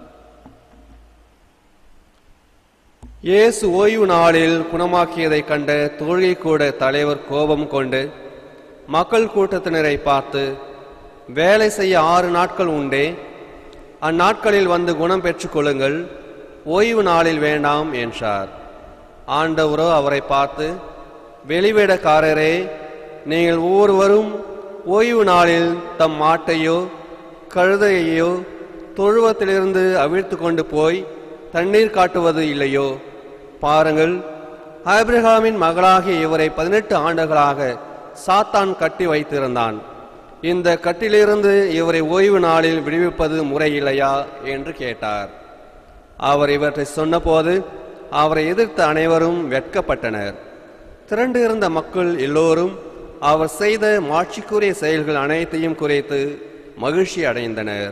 இயேசு ஓய்வு நாளில் குணமாக்கியதைக் கண்ட தொழுகை கூட தலைவர் கோபம் கொண்டு மக்கள் கூட்டத்தினரை பார்த்து, வேலை செய்ய 6 நாட்கள் உண்டே, அந்நாட்களில் வந்து குணம் பெற்றுக் கொள்ளுங்கள், ஓய்வு நாளில் வேண்டாம் என்றார். ஆண்டவரோ அவரை பார்த்து, வெளிவேடக்காரரே, நீங்கள் ஒவ்வொருவரும் ஓய்வு நாளில் தம் மாட்டையோ கழுதையையோ தொழுவத்திலிருந்து அவிழ்த்து கொண்டு போய் தண்ணீர் காட்டுவது இல்லையோ? பாருங்கள், ஆபிரகாமின் மகளாகிய இவரை 18 ஆண்டுகளாக சாத்தான் கட்டி வைத்திருந்தான். இந்த கட்டிலிருந்து இவரை ஓய்வு நாளில் விடுவிப்பது முறையில்லையா என்று கேட்டார். அவர் இவற்றை சொன்னபோது அவரை எதிர்த்த அனைவரும் வெட்கப்பட்டனர். திரண்டு இருந்த மக்கள் எல்லோரும் அவர் செய்த மாட்சிக்குரிய செயல்கள் அனைத்தையும் குறித்து மகிழ்ச்சி அடைந்தனர்.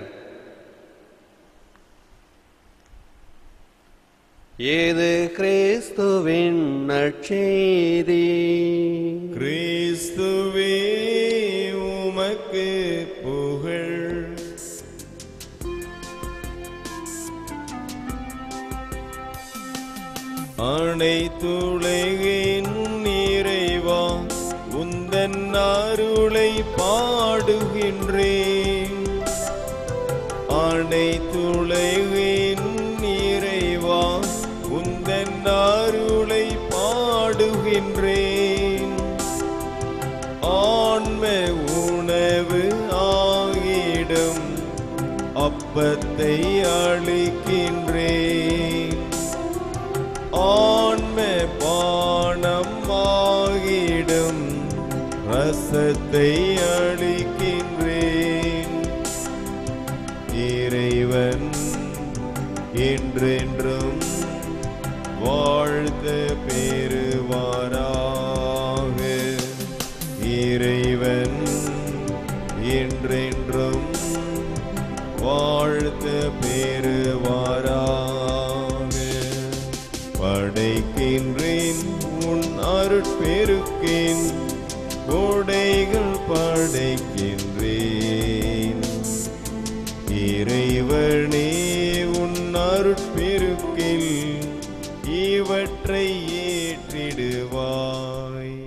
இது கிறிஸ்துவின் நற்செய்தி.
கிறிஸ்துவே உமக்கு புகழ். அனைத்துலகின் நிறைவா உந்தன் அருளை பாடுகின்றேன். அனைத்துலகின் நிறைவா உந்தன் அருளை பாடுகின்றேன். ஆன்ம உணவு ஆகிடும் அப்பத்தை அளிக்கின்றேன். ஆன்ம பானம் ஆகிடும் ரசத்தை அளிக்கின்றேன். இறைவன் என்றென்றும் வாழ்த்து பெறுவாராக. இறைவன் என்றென்றும் வாழ்த்து பெறுவாராக. படைக்கின்றேன் உன் அருட்பெருக்கின் கோடைகள் படைக்கின்றேன். இறைவனே உன் அருட்பெருக்கில் இவற்றை ஏற்றிடுவாய்.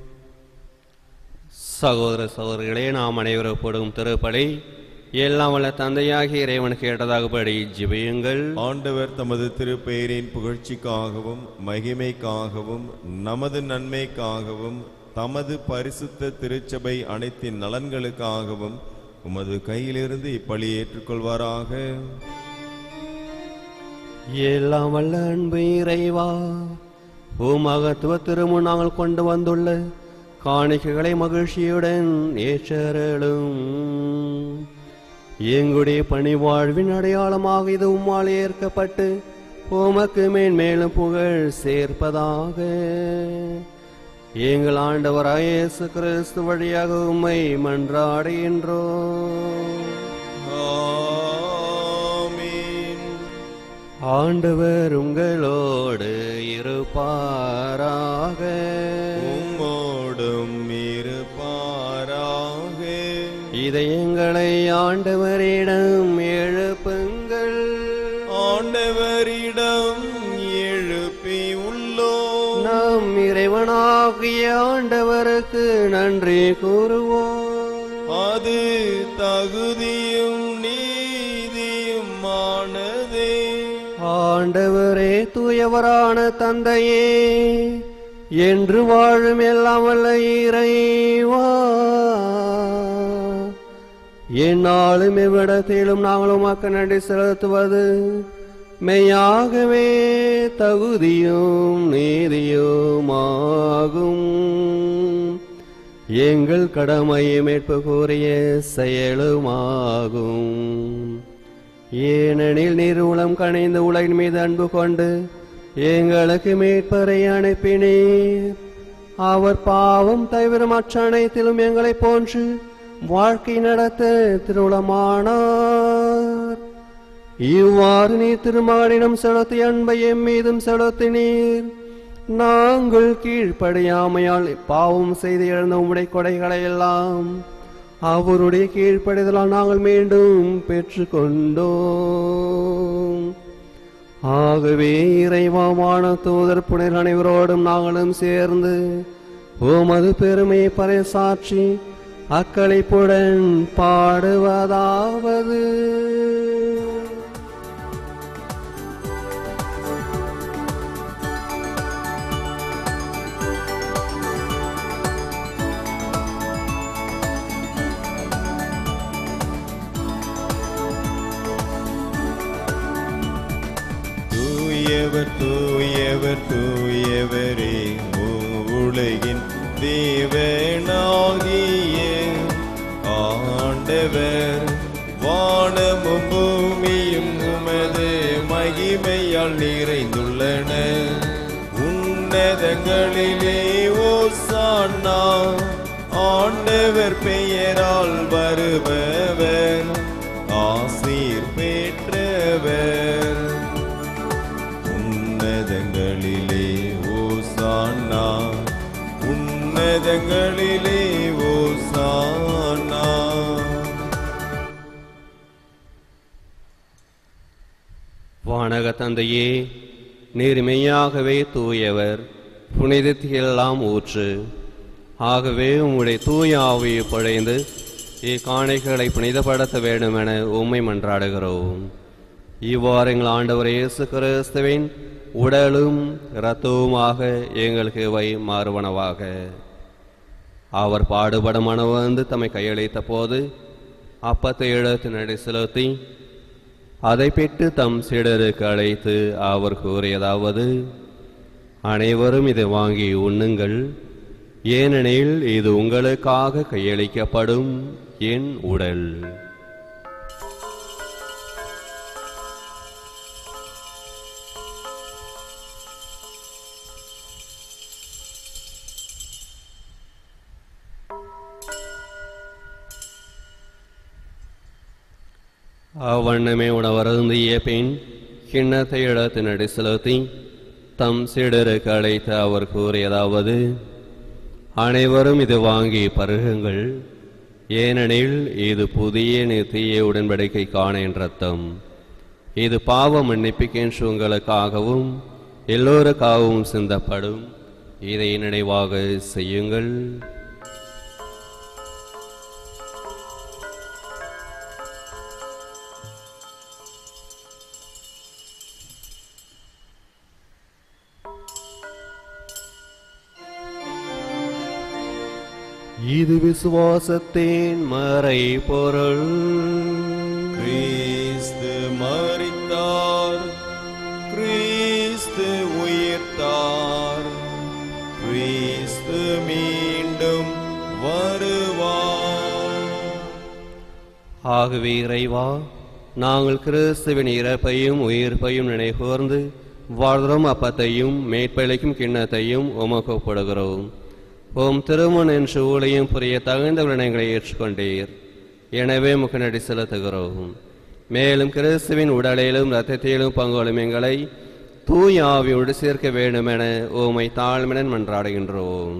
சகோதர சகோதரிகளே, நாம் அனைவரும் போடும் திருப்பலி எல்லாம் வல்ல தந்தையாகிய இறைவனுக்கு ஏற்றதாகபடி ஜெபியுங்கள்.
ஆண்டவர் தமது திருப்பெயரின் புகழ்ச்சிக்காகவும் மகிமைக்காகவும் நமது நன்மைக்காகவும் தமது பரிசுத்த திருச்சபை அனைத்தின் நலன்களுக்காகவும் உமது கையிலிருந்து இப்பலி ஏற்றுக்கொள்வாராக.
எல்லாம் வல்ல அன்பு இறைவா, மகத்துவ திருமுன் நாங்கள் கொண்டு வந்துள்ள காணிக்கைகளை மகிழ்ச்சியுடன் ஏற்றருளும். எங்களுடைய பணிவாழ்வின் அடையாளமாக இது உம்மால் ஏற்கப்பட்டு உமக்கு மேன்மேலும் புகழ் சேர்ப்பதாக. எங்கள் ஆண்டவராய் இயேசு கிறிஸ்து வழியாக உம்மை மன்றாடுகின்றோம்.
ஆமென்.
ஆண்டவர் உங்களோடு இருப்பாராக.
உம்மோடும் இருப்பாராக.
இதயங்களை ஆண்டவரிடம் எழுப்புங்கள்.
ஆண்டவரிடம் எழுப்பி உள்ளோம்.
நம் இறைவனாகிய ஆண்டவருக்கு நன்றி கூறுவோம்.
அது தகுதியும் நீதியுமானதே.
ஆண்டவரே, தூயவரான தந்தையே, என்று வாழும் எல்லாம் வல்ல இறைவா, என்னாலும் எவ்விடத்திலும் நாங்கள் உமக்கு நன்றி செலுத்துவது மெய்யாகவே தகுதியும் நீதியுமாகும். எங்கள் கடமையை மீட்பு கூறிய செயலுமாகும். ஏனெனில் நீர் உளம் கனிந்து உலகின் மீது அன்பு கொண்டு எங்களுக்கு மீட்பரை அனுப்பினீர். அவர் பாவம் தவிர மற்ற அனைத்திலும் எங்களை போன்று வாழ்க்கை நடத்த திருவுளமானார். இவ்வாறு நீர் திருமகனிடம் செலுத்திய அன்பை எம் மீதும் செலுத்தினீர். நாங்கள் கீழ்ப்படியாமையால் பாவம் செய்து இழந்த உம்முடைய கொடைகளை எல்லாம் அவருடைய கீழ்ப்படிதலால் நாங்கள் மீண்டும் பெற்றுக்கொண்டோம். ஆகவே இறைவான தூதர் புனிதர் அனைவரோடும் நாங்களும் சேர்ந்து உமது பெருமையை பறைசாற்றி அக்களிப்புடன் பாடுவதாவது:
தூயவர் தூயவர் தூயவரே, உலகின் தேவனாகிய ஆண்டவர், வானமும் பூமியும் உமது மகிமையால் நிறைந்துள்ளன. உன்னதங்களிலே ஓசானா, ஆண்டவர் பெயரால் வருபவர் ஆசீர் பெற்றவர். உன்னதங்களிலே ஓசானா, உன்னதங்களிலே ஓசானா.
வானக தந்தையே, நீர் மெய்யாகவே தூயவர், புனிதத்தையெல்லாம் ஊற்று. ஆகவே உம்முடைய தூய ஆவியை பொழிந்து இக்காணிகளை புனிதப்படுத்த வேண்டுமென உம்மை மன்றாடுகிறோம். இவ்வாறு எங்கள் ஆண்டவர் இயேசு கிறிஸ்துவின் உடலும் இரத்தவுமாக எங்களுக்கு இவை மாறுவனவாக. அவர் பாடுபட மனவந்து தம்மை கையளித்த போது அப்பத்தை எடுத்து நடை செலுத்தி அதை பெற்று தம் சீடருக்கு அழைத்து அவர் கூறியதாவது: அனைவரும் இதை வாங்கி உண்ணுங்கள், ஏனெனில் இது உங்களுக்காக கையளிக்கப்படும் என் உடல். அவ்வண்ணமே உணவருந்திய பின் கிண்ணத்தை எடுத்து நடை செலுத்தி தம் சீடருக்கு அழைத்து அவர் கூறியதாவது: அனைவரும் இது வாங்கி பருகுங்கள், ஏனெனில் இது புதிய நித்திய உடன்படிக்கைக்கான என் இரத்தம். இது பாவ மன்னிப்புக்கென்று உங்களுக்காகவும் எல்லோருக்காகவும் சிந்தப்படும். இதை நினைவாக செய்யுங்கள். இது விசுவாசத்தின் மறை பொருள்.
கிறிஸ்து மரித்தார், கிறிஸ்து உயிர்த்தார், கிறிஸ்து மீண்டும் வருவார்.
ஆகவே இறைவா, நாங்கள் கிறிஸ்துவின் இறப்பையும் உயிர்ப்பையும் நினைகூர்ந்து வாழ்தரும் அப்பத்தையும் மேற்பளிக்கும் கிண்ணத்தையும் உமக்கு ஒப்புடுகிறோம். உம் திருமண என்று ஊழியம் புரிய தகுந்த விடயங்களை ஏற்றுக்கொண்டீர். எனவே உமக்கு நடி செலுத்துகிறோம். மேலும் கிறிஸ்துவின் உடலிலும் இரத்தத்திலும் பங்கொள்ளும் எங்களை தூய ஆவியோடு சேர்க்க வேண்டுமென உம்மை தாழ்மையுடன் மன்றாடுகின்றோம்.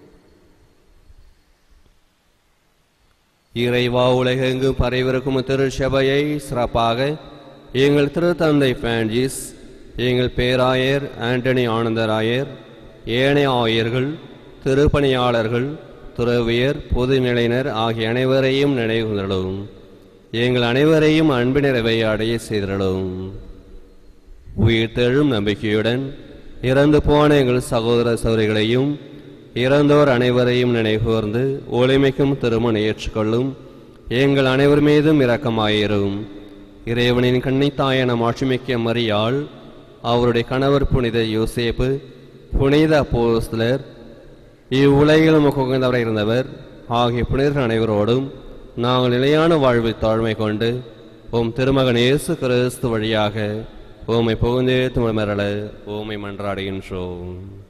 இறைவா, உலகெங்கும் பரவிருக்கும் திருச்சபையை சிறப்பாக எங்கள் திருத்தந்தை பிரான்சிஸ், எங்கள் பேராயர் ஆண்டனி ஆனந்தராயர், ஏனைய ஆயர்கள், திருப்பணியாளர்கள், துறவியர், பொதுநிலையினர் ஆகிய அனைவரையும் நினைவுறும். எங்கள் அனைவரையும் அன்பு நிறைவை அடைய செய்திடும். உயிர்த்தெழும் நம்பிக்கையுடன் இறந்து போன எங்கள் சகோதர சகோதரிகளையும் இறந்தோர் அனைவரையும் நினைகூர்ந்து ஒளிமைக்கும் திருமண ஏற்றுக்கொள்ளும். எங்கள் அனைவர் மீதும் இரக்கமாயிரும். இறைவனின் கன்னித்தாயான மாட்சிமிக்க மரியாள், அவருடைய கணவர் புனித யோசேப்பு, புனித அப்போஸ்தலர், இவ்வுலகில் உமக்கு உகந்தவராய் இருந்தவர் ஆகிய புனிதர்கள் அனைவரோடும் நாங்கள் நிலையான வாழ்வை தாழ்மை கொண்டு உம் திருமகன் இயேசு கிறிஸ்து வழியாக உம்மை புகுந்தே துமரல உம்மை மன்றாடுகின்றோம்.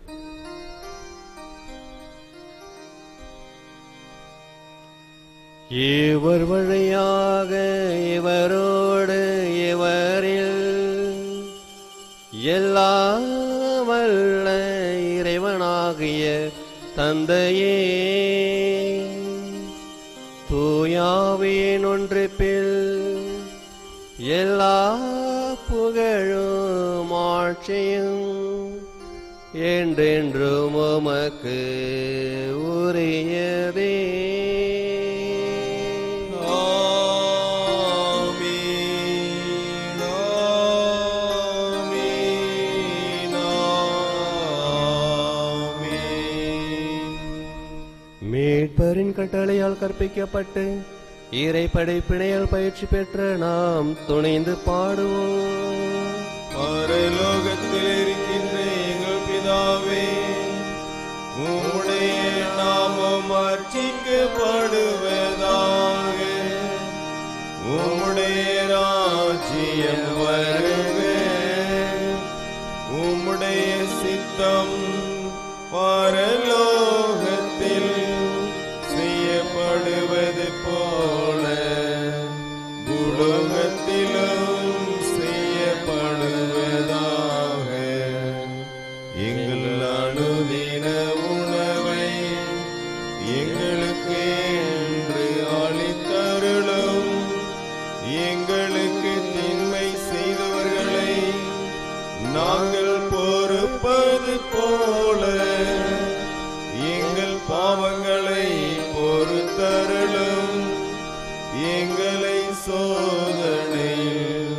இவர் வழியாக இவரோடு இவரில் எல்லா வல்ல ஆகிய தந்தையே, தூயாவியின் ஒன்றிப்பில் எல்லா புகழும் ஆட்சியும் என்றென்றும் உமக்கு உரியதே. மீட்பரின் கட்டளையால் கற்பிக்கப்பட்டு இறை படைப்பினையால் பயிற்சி பெற்ற நாம் துணிந்து பாடுவோம்.
பரலோகத்தில் இருக்கின்ற எங்கள் பிதாவே, உம்முடைய நாமம் அர்ச்சிக்கப்படுவதாக. உம்முடைய ராஜ்யம் வருக. உம்முடைய சித்தம் பரலோகத்தில் செய்யப்படுவது போல பூலோகத்திலும் செய்யப்படுவதாக. எங்கள் அனுதின உணவை எங்களுக்கு இன்று அளித்தருளும். எங்களுக்கு தின்மை செய்தவர்களை நாங்கள் பொறுப்பது போல எங்கள் பாவங்களை பொறுத்தருளும். எங்களை சோதனையில்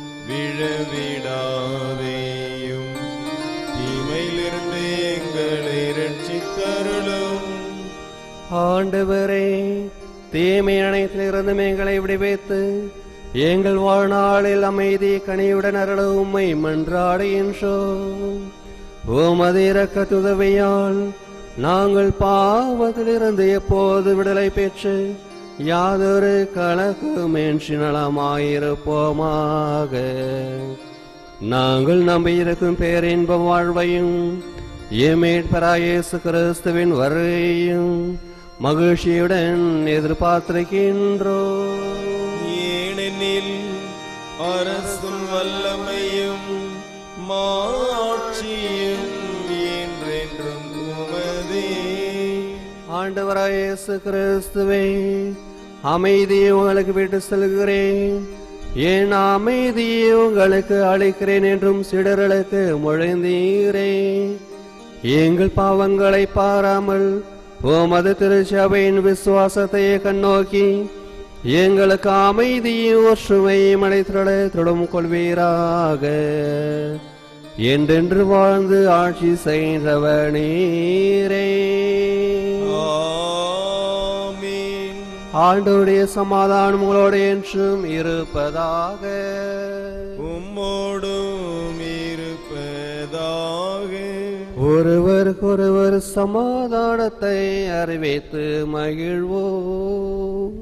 விழவிடாதேயும், தீமையிலிருந்து எங்களை ரட்சித்தருளும்.
ஆண்டவரே, தீமை அனைத்திலிருந்தும் எங்களை விடுவித்து எங்கள் வாழ்நாளில் அமைதி கனியுடன் அருள உம்மை மன்றாடுகின்றோம். உமது இரக்கத்துதவியால் நாங்கள் பாவத்திலிருந்து எப்போது விடுதலை பெற்று யாதொரு கலக்கமின்றி நலமாயிருப்போமாக. நாங்கள் நம்பியிருக்கும் பேரின்ப வாழ்வையும் மீட்பராகிய இயேசு கிறிஸ்துவின் வருகையும் மகிழ்ச்சியுடன் எதிர்பார்த்திருக்கின்றோம்.
ஏனெனில் அரசும் வல்லமையும் மாட்சியும் என்றென்றும் உமதே.
ஆண்டவராகிய இயேசு கிறிஸ்துவே, அமைதியை உங்களுக்கு விட்டு செல்கிறேன், என் அமைதியை உங்களுக்கு அளிக்கிறேன் என்றும் சிடர்களுக்கு மொழிந்தீரே. எங்கள் பாவங்களை பாராமல் உமது திருச்சபையின் விசுவாசத்தை கண்ணோக்கி எங்களுக்கு அமைதியும் ஒற்றுமையும் அளித்திட தொடும் கொள்வீராக. என்றென்று வாழ்ந்து ஆட்சி செய்தவனீரே.
ஆமென்.
ஆண்டவருடைய சமாதானம் உங்களோடு என்றும் இருப்பதாக.
உம்மோடும் இருப்பதாக.
ஒருவருக்கொருவர் சமாதானத்தை அறிவித்து மகிழ்வோம்.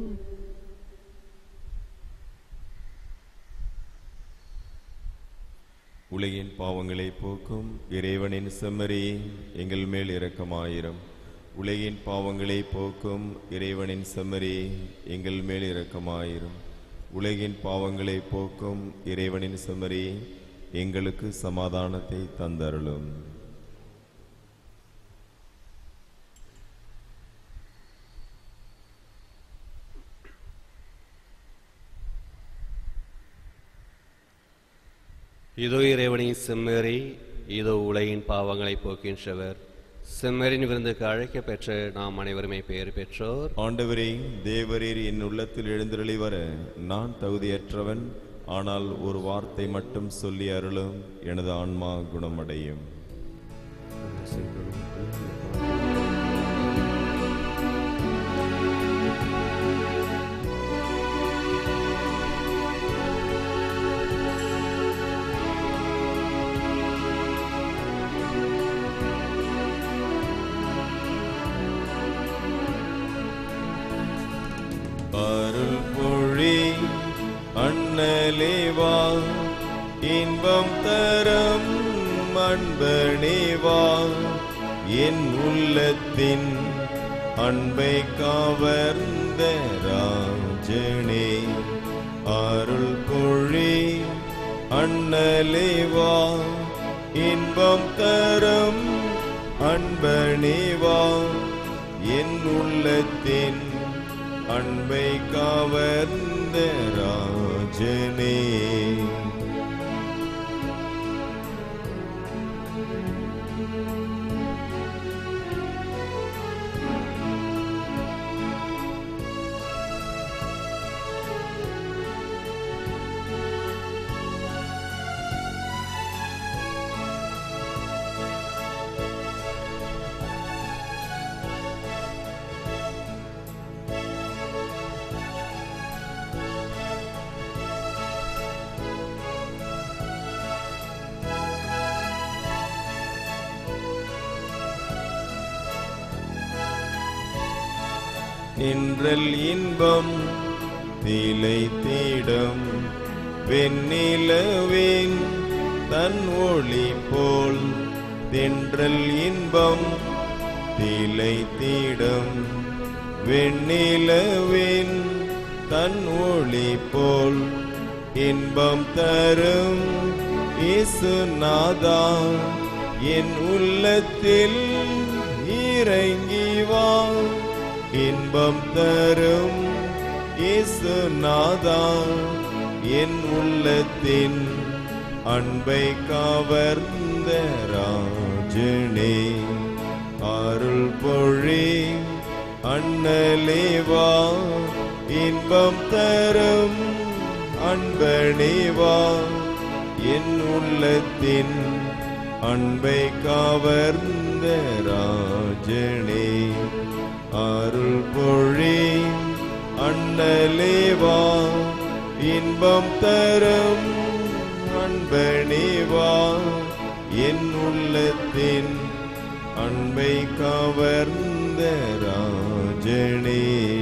உலகின் பாவங்களை போக்கும் இறைவனின் செம்மறி, எங்கள் மேல் இரக்கமாயிரும். உலகின் பாவங்களை போக்கும் இறைவனின் செம்மறி, எங்கள் மேல் இரக்கமாயிரும். உலகின் பாவங்களை போக்கும் இறைவனின் செம்மறி, எங்களுக்கு சமாதானத்தை தந்தருளும்.
இதோ இறைவனின் செம்மறி, இதோ உலகின் பாவங்களை போக்கின்றவர். செம்மறின் விருந்துக்கு அழைக்க பெற்ற நாம் அனைவருமே பெயர் பெற்றோர்.
ஆண்டவரே, தேவரீர் என் உள்ளத்தில் எழுந்தருளி வர நான் தகுதியற்றவன். ஆனால் ஒரு வார்த்தை மட்டும் சொல்லி அருளும், எனது ஆன்மா குணமடையும். அருள் பொழி அண்ணலேவா, இன்பம் தரம் அன்பனேவா, என் உள்ளத்தின் அன்பை கவர்ந்த ராஜனே. அருள் பொழி அண்ணலேவா, இன்பம் தரம் அன்பணிவா என் உள்ளத்தின் அன்பை கவர்ந்த ராஜனே. நின்றல் இன்பம் நிலை தேடும் வெண்ணிலவின் தன் ஒளி போல் தென்றல் இன்பம் நிலை தேடும் வெண்ணிலவின் தன் ஒளி போல் இன்பம் தரும் இயேசுநாதா என் உள்ளத்தில் இறங்கி வா. இன்பம் தரும் இயேசுநாதா என் உள்ளத்தின் அன்பை கவர்ந்த ராஜனே. அருள் பொழி அண்ணலேவா இன்பம் தரும் அன்பனேவா என் உள்ளத்தின் அன்பை கவர்ந்த ராஜனே. அருள் பொழி அண்ணலேவா இன்பம் தரும் அன்பனேவா என் உள்ளத்தின் அன்பை கவர்ந்த ராஜனே.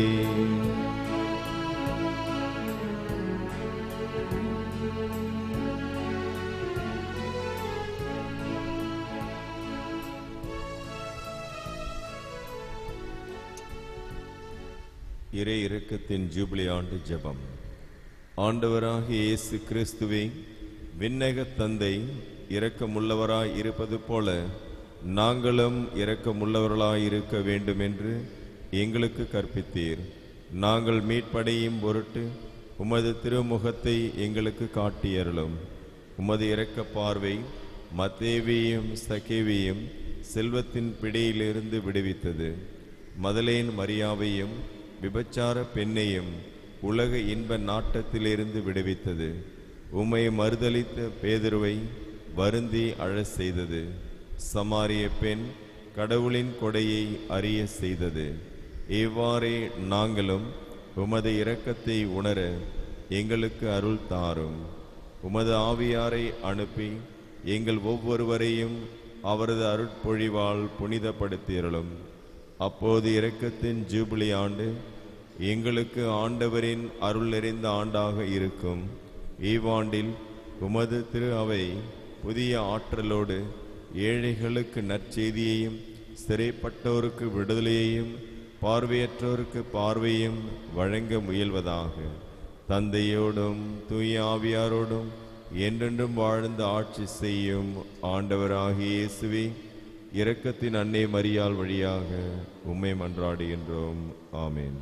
இறை இரக்கத்தின் ஜூபிலி ஆண்டு ஜெபம். ஆண்டவராகிய இயேசு கிறிஸ்துவே, விண்ணக தந்தை இரக்கமுள்ளவராய் இருப்பது போல நாங்களும் இரக்கமுள்ளவர்களாய் இருக்க வேண்டும் என்று எங்களுக்கு கற்பித்தீர். நாங்கள் மீட்படையும் பொருட்டு உமது திருமுகத்தை எங்களுக்கு காட்டியருளும். உமது இரக்க பார்வை மத்தேவியும் சகேவியும் செல்வத்தின் பிடியிலிருந்து விடுவித்தது. மதலேன் மரியாவையும் விபச்சார பெண்ணையும் உலக இன்ப நாட்டத்திலிருந்து விடுவித்தது. உம்மை மறுதலித்த பேதுருவை வருந்தி அழச் செய்தது. சமாரிய பெண் கடவுளின் கொடையை அறிய செய்தது. இவ்வாறே நாங்களும் உமது இரக்கத்தை உணர எங்களுக்கு அருள் தாரும். உமது ஆவியாரை அனுப்பி எங்கள் ஒவ்வொருவரையும் அவரது அருட்பொழிவால் புனிதப்படுத்தியருளும். அப்போது இரக்கத்தின் ஜூபிலி ஆண்டு எங்களுக்கு ஆண்டவரின் அருள் நிறைந்த ஆண்டாக இருக்கும். இவ்வாண்டில் உமது திரு அவை புதிய ஆற்றலோடு ஏழைகளுக்கு நற்செய்தியையும் சிறைப்பட்டோருக்கு விடுதலையையும் பார்வையற்றோருக்கு பார்வையும் வழங்க முயல்வதாக. தந்தையோடும் தூய ஆவியாரோடும் என்றென்றும் வாழ்ந்து ஆட்சி செய்யும் ஆண்டவராகிய இயேசுவே, இரக்கத்தின் அன்னை மரியாள் வழியாக உம்மை மன்றாடுகின்றோம். ஆமென்.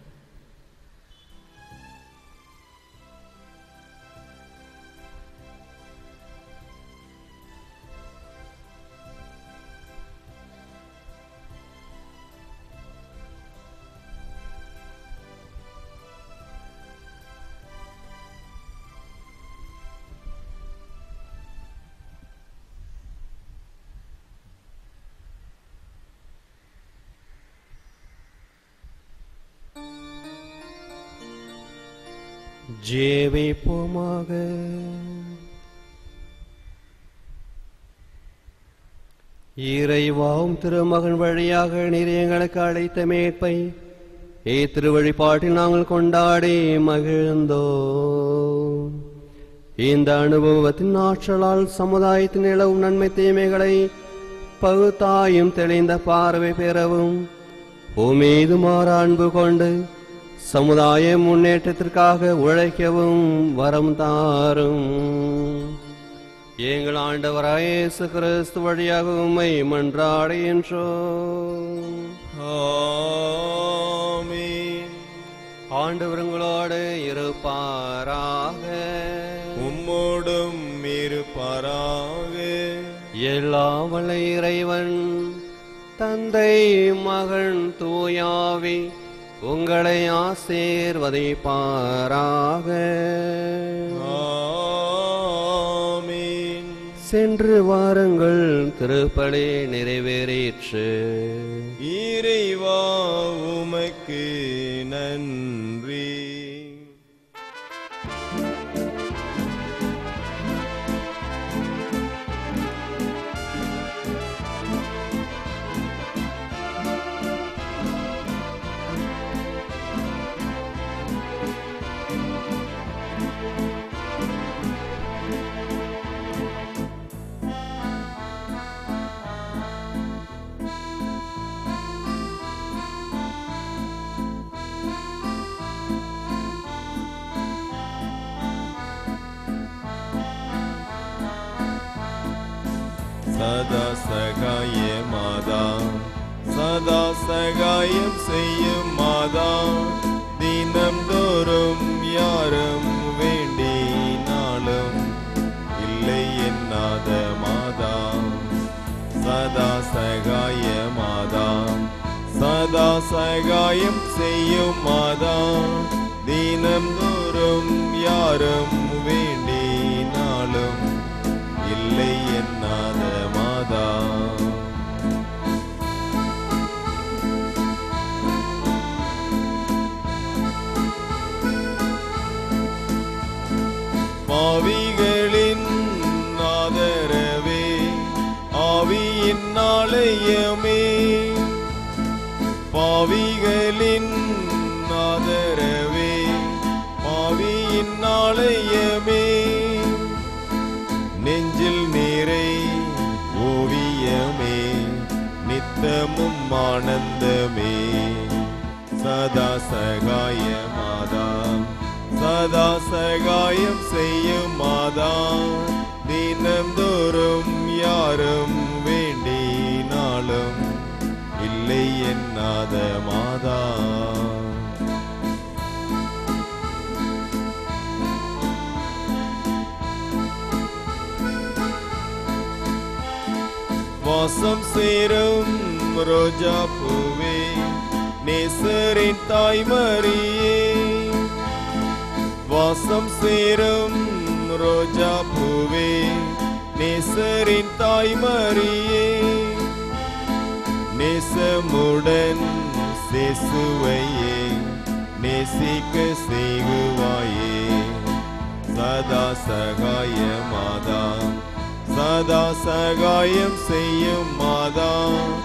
ஜெபிப்போமாக. இறைவாவும் திருமகன் வழியாக நீர் எங்களுக்கு அழைத்த மீட்பை திருவழிபாட்டில் நாங்கள் கொண்டாடி மகிழ்ந்தோம். இந்த அனுபவத்தின் ஆற்றலால் சமுதாயத்தின் நிலவும் நன்மை தீமைகளை பகுத்தாயும் தெளிந்த பார்வை பெறவும் உமீது மாற அன்பு கொண்டு சமுதாய முன்னேற்றத்திற்காக உழைக்கவும் வரம் தாரும். எங்கள் ஆண்டவராய் இயேசு கிறிஸ்து வழியாக உம்மை மன்றாடுகின்றோம்.
ஆமென்.
ஆண்டவர் உங்களோடு இருப்பாராக.
உம்மோடும் இருப்பாராக.
எல்லாம் வல்ல இறைவன் தந்தை மகன் தூயாவி உங்களை ஆசீர்வதிப்பாராக.
ஆமென்.
சென்று வாருங்கள், திருப்பலி நிறைவேறிற்று.
இறைவா உமக்கு நன்றி. சதா சகாய மாதா, சதா சகாயம் செய்யும் மாதா, தினம்தோறும் யாரும் வேண்டினாலும் இல்லை என்னாத மாதா. சதா சகாய மாதா, சதா சகாயம் செய்யும் மாதா, தினம்தோறும் யாரும் வேண்டினாலும் இல்லை என்னாத மாதா. பாவிகளின் ஆதரவே, ஆவியின் ஆலயமே, பாவிகளின் ஆதரவே, பாவியின் ஆலயமே, நெஞ்சில் நீரை ஓவியமே, நித்தமும் ஆனந்தமே. சதா சகாய மாதா, சதா சகாயம் செய்யும் மாதா, தினம்தோறும் யாரும் வேண்டினாலும் இல்லை என்னாத மாதா. வாசம் சேரும் ரோஜா பூவே, நேசரின் தாய்மரியே, வாசம் சேரும் ரோஜா பூவே, நேசரின் தாய்மரியே, நேசமுடன் சேசுவையே நேசிக்க செய்குவாயே. சதா சகாய மாதா, சதா சகாயம் செய்யும் மாதா,